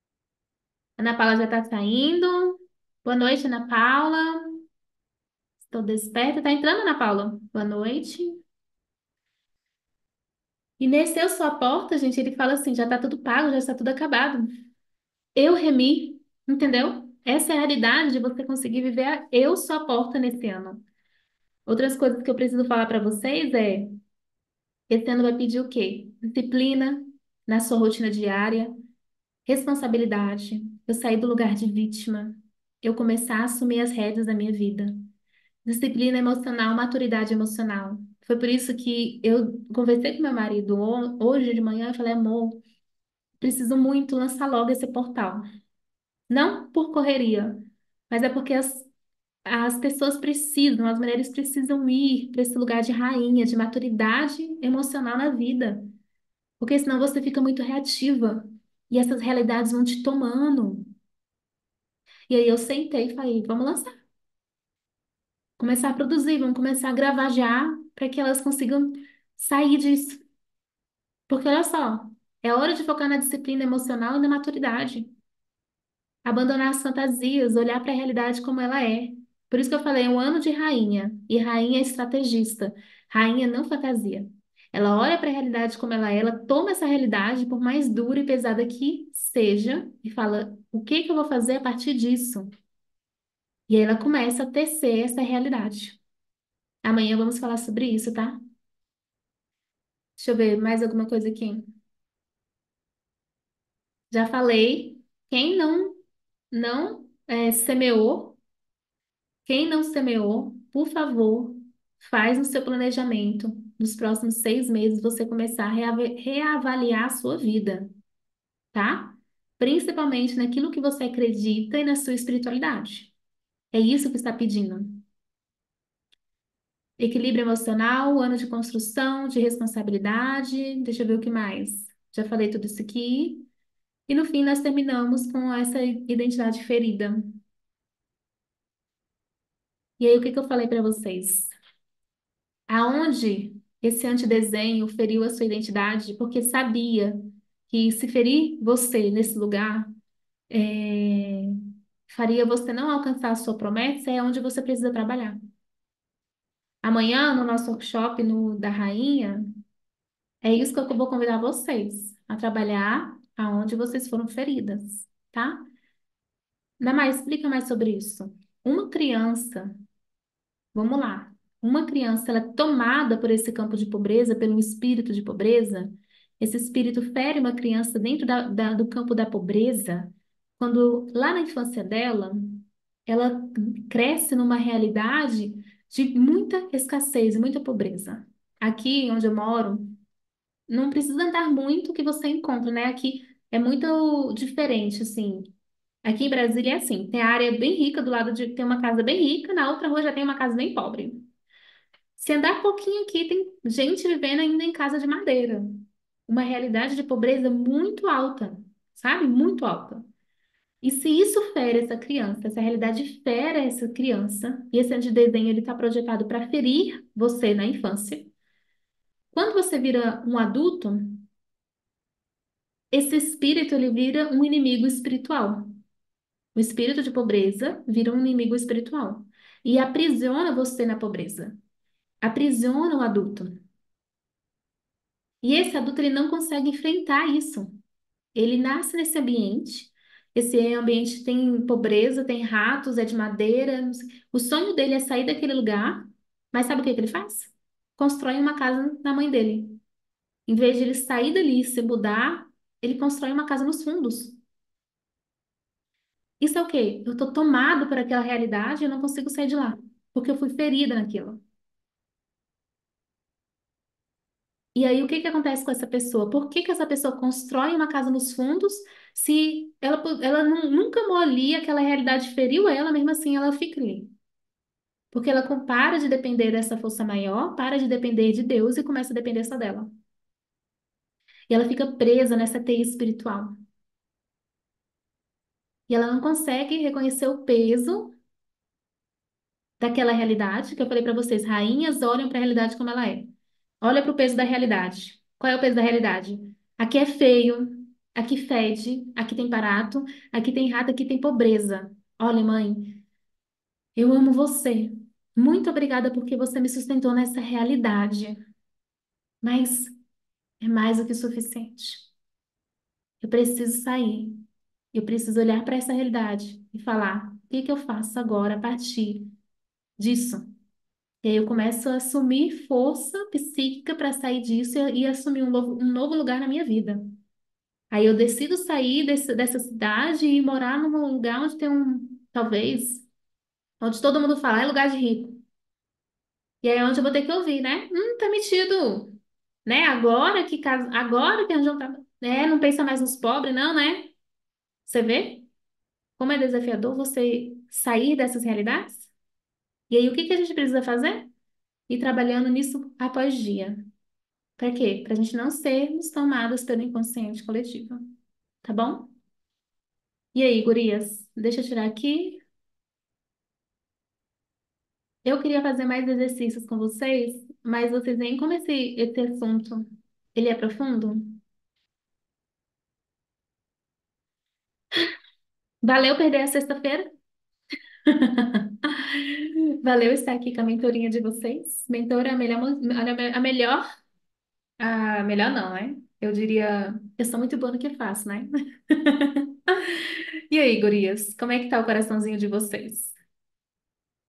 Ana Paula já está saindo. Boa noite, Ana Paula. Tô desperta. Tá entrando, Ana Paula? Boa noite. E nesse Eu Sou a Porta, gente, ele fala assim: já tá tudo pago, já está tudo acabado. Eu remi, entendeu? Essa é a realidade de você conseguir viver a Eu Sou a Porta nesse ano. Outras coisas que eu preciso falar para vocês é: esse ano vai pedir o quê? Disciplina na sua rotina diária, responsabilidade, eu sair do lugar de vítima, eu começar a assumir as rédeas da minha vida. Disciplina emocional, maturidade emocional. Foi por isso que eu conversei com meu marido hoje de manhã e falei, amor, preciso muito lançar logo esse portal. Não por correria, mas é porque as pessoas precisam, as mulheres precisam ir para esse lugar de rainha, de maturidade emocional na vida. Porque senão você fica muito reativa e essas realidades vão te tomando. E aí eu sentei e falei, vamos lançar, começar a produzir, vamos começar a gravar já para que elas consigam sair disso. Porque olha só, é hora de focar na disciplina emocional e na maturidade. Abandonar as fantasias, olhar para a realidade como ela é. Por isso que eu falei, é um ano de rainha. E rainha é estrategista. Rainha não fantasia. Ela olha para a realidade como ela toma essa realidade, por mais dura e pesada que seja, e fala: o que que eu vou fazer a partir disso? E aí ela começa a tecer essa realidade. Amanhã vamos falar sobre isso, tá? Deixa eu ver mais alguma coisa aqui. Já falei. Quem não semeou, quem não semeou, por favor, faz o seu planejamento. Nos próximos 6 meses, você começar a reavaliar a sua vida, tá? Principalmente naquilo que você acredita e na sua espiritualidade. É isso que está pedindo. Equilíbrio emocional, ano de construção, de responsabilidade. Deixa eu ver o que mais. Já falei tudo isso aqui. E no fim, nós terminamos com essa identidade ferida. E aí, o que que eu falei para vocês? Aonde esse antidesenho feriu a sua identidade, porque sabia que se ferir você nesse lugar, é, faria você não alcançar a sua promessa, é onde você precisa trabalhar. Amanhã, no nosso workshop da Rainha, é isso que eu vou convidar vocês a trabalhar aonde vocês foram feridas, tá? Ainda mais, explica mais sobre isso. Uma criança, vamos lá. Uma criança, ela é tomada por esse campo de pobreza, pelo espírito de pobreza. Esse espírito fere uma criança dentro do campo da pobreza, quando lá na infância dela, ela cresce numa realidade de muita escassez, muita pobreza. Aqui onde eu moro, não precisa andar muito que você encontra, né? Aqui é muito diferente, assim. Aqui em Brasília é assim, tem a área bem rica, do lado de tem uma casa bem rica, na outra rua já tem uma casa bem pobre. Se andar pouquinho aqui, tem gente vivendo ainda em casa de madeira. Uma realidade de pobreza muito alta, sabe? Muito alta. E se isso fere essa criança, essa realidade fere essa criança, e esse antidesenho ele está projetado para ferir você na infância, quando você vira um adulto, esse espírito ele vira um inimigo espiritual. O espírito de pobreza vira um inimigo espiritual e aprisiona você na pobreza. Aprisiona o adulto. E esse adulto ele não consegue enfrentar isso. Ele nasce nesse ambiente. Esse ambiente tem pobreza, tem ratos, é de madeira. Não sei. O sonho dele é sair daquele lugar, mas sabe o que que ele faz? Constrói uma casa na mãe dele. Em vez de ele sair dali e se mudar, ele constrói uma casa nos fundos. Isso é o quê? Eu tô tomado por aquela realidade e eu não consigo sair de lá, porque eu fui ferida naquilo. E aí, o que que acontece com essa pessoa? Por que que essa pessoa constrói uma casa nos fundos se ela nunca amou ali, aquela realidade feriu ela, mesmo assim ela fica ali? Porque ela para de depender dessa força maior, para de depender de Deus e começa a depender só dela. E ela fica presa nessa teia espiritual. E ela não consegue reconhecer o peso daquela realidade que eu falei para vocês. Rainhas olham para a realidade como ela é. Olha para o peso da realidade. Qual é o peso da realidade? Aqui é feio, aqui fede, aqui tem barato, aqui tem rato, aqui tem pobreza. Olha, mãe, eu amo você. Muito obrigada porque você me sustentou nessa realidade. Mas é mais do que suficiente. Eu preciso sair. Eu preciso olhar para essa realidade e falar: o que que eu faço agora a partir disso? E aí eu começo a assumir força psíquica para sair disso e assumir um novo lugar na minha vida. Aí eu decido sair dessa cidade e morar num lugar onde tem talvez, onde todo mundo fala, é lugar de rico. E aí é onde eu vou ter que ouvir, né? Tá metido, né? Agora que arranjou um trabalho, né? Não pensa mais nos pobres, não, né? Você vê como é desafiador você sair dessas realidades? E aí o que que a gente precisa fazer? Ir trabalhando nisso após dia. Para quê? Para a gente não sermos tomadas pelo inconsciente coletivo, tá bom? E aí, gurias, deixa eu tirar aqui. Eu queria fazer mais exercícios com vocês, mas vocês veem como esse assunto, ele é profundo? Valeu perder a sexta-feira? Valeu estar aqui com a mentorinha de vocês. Mentora é a melhor não, né? Eu diria, eu sou muito boa no que faço, né? E aí, gurias, como é que tá o coraçãozinho de vocês?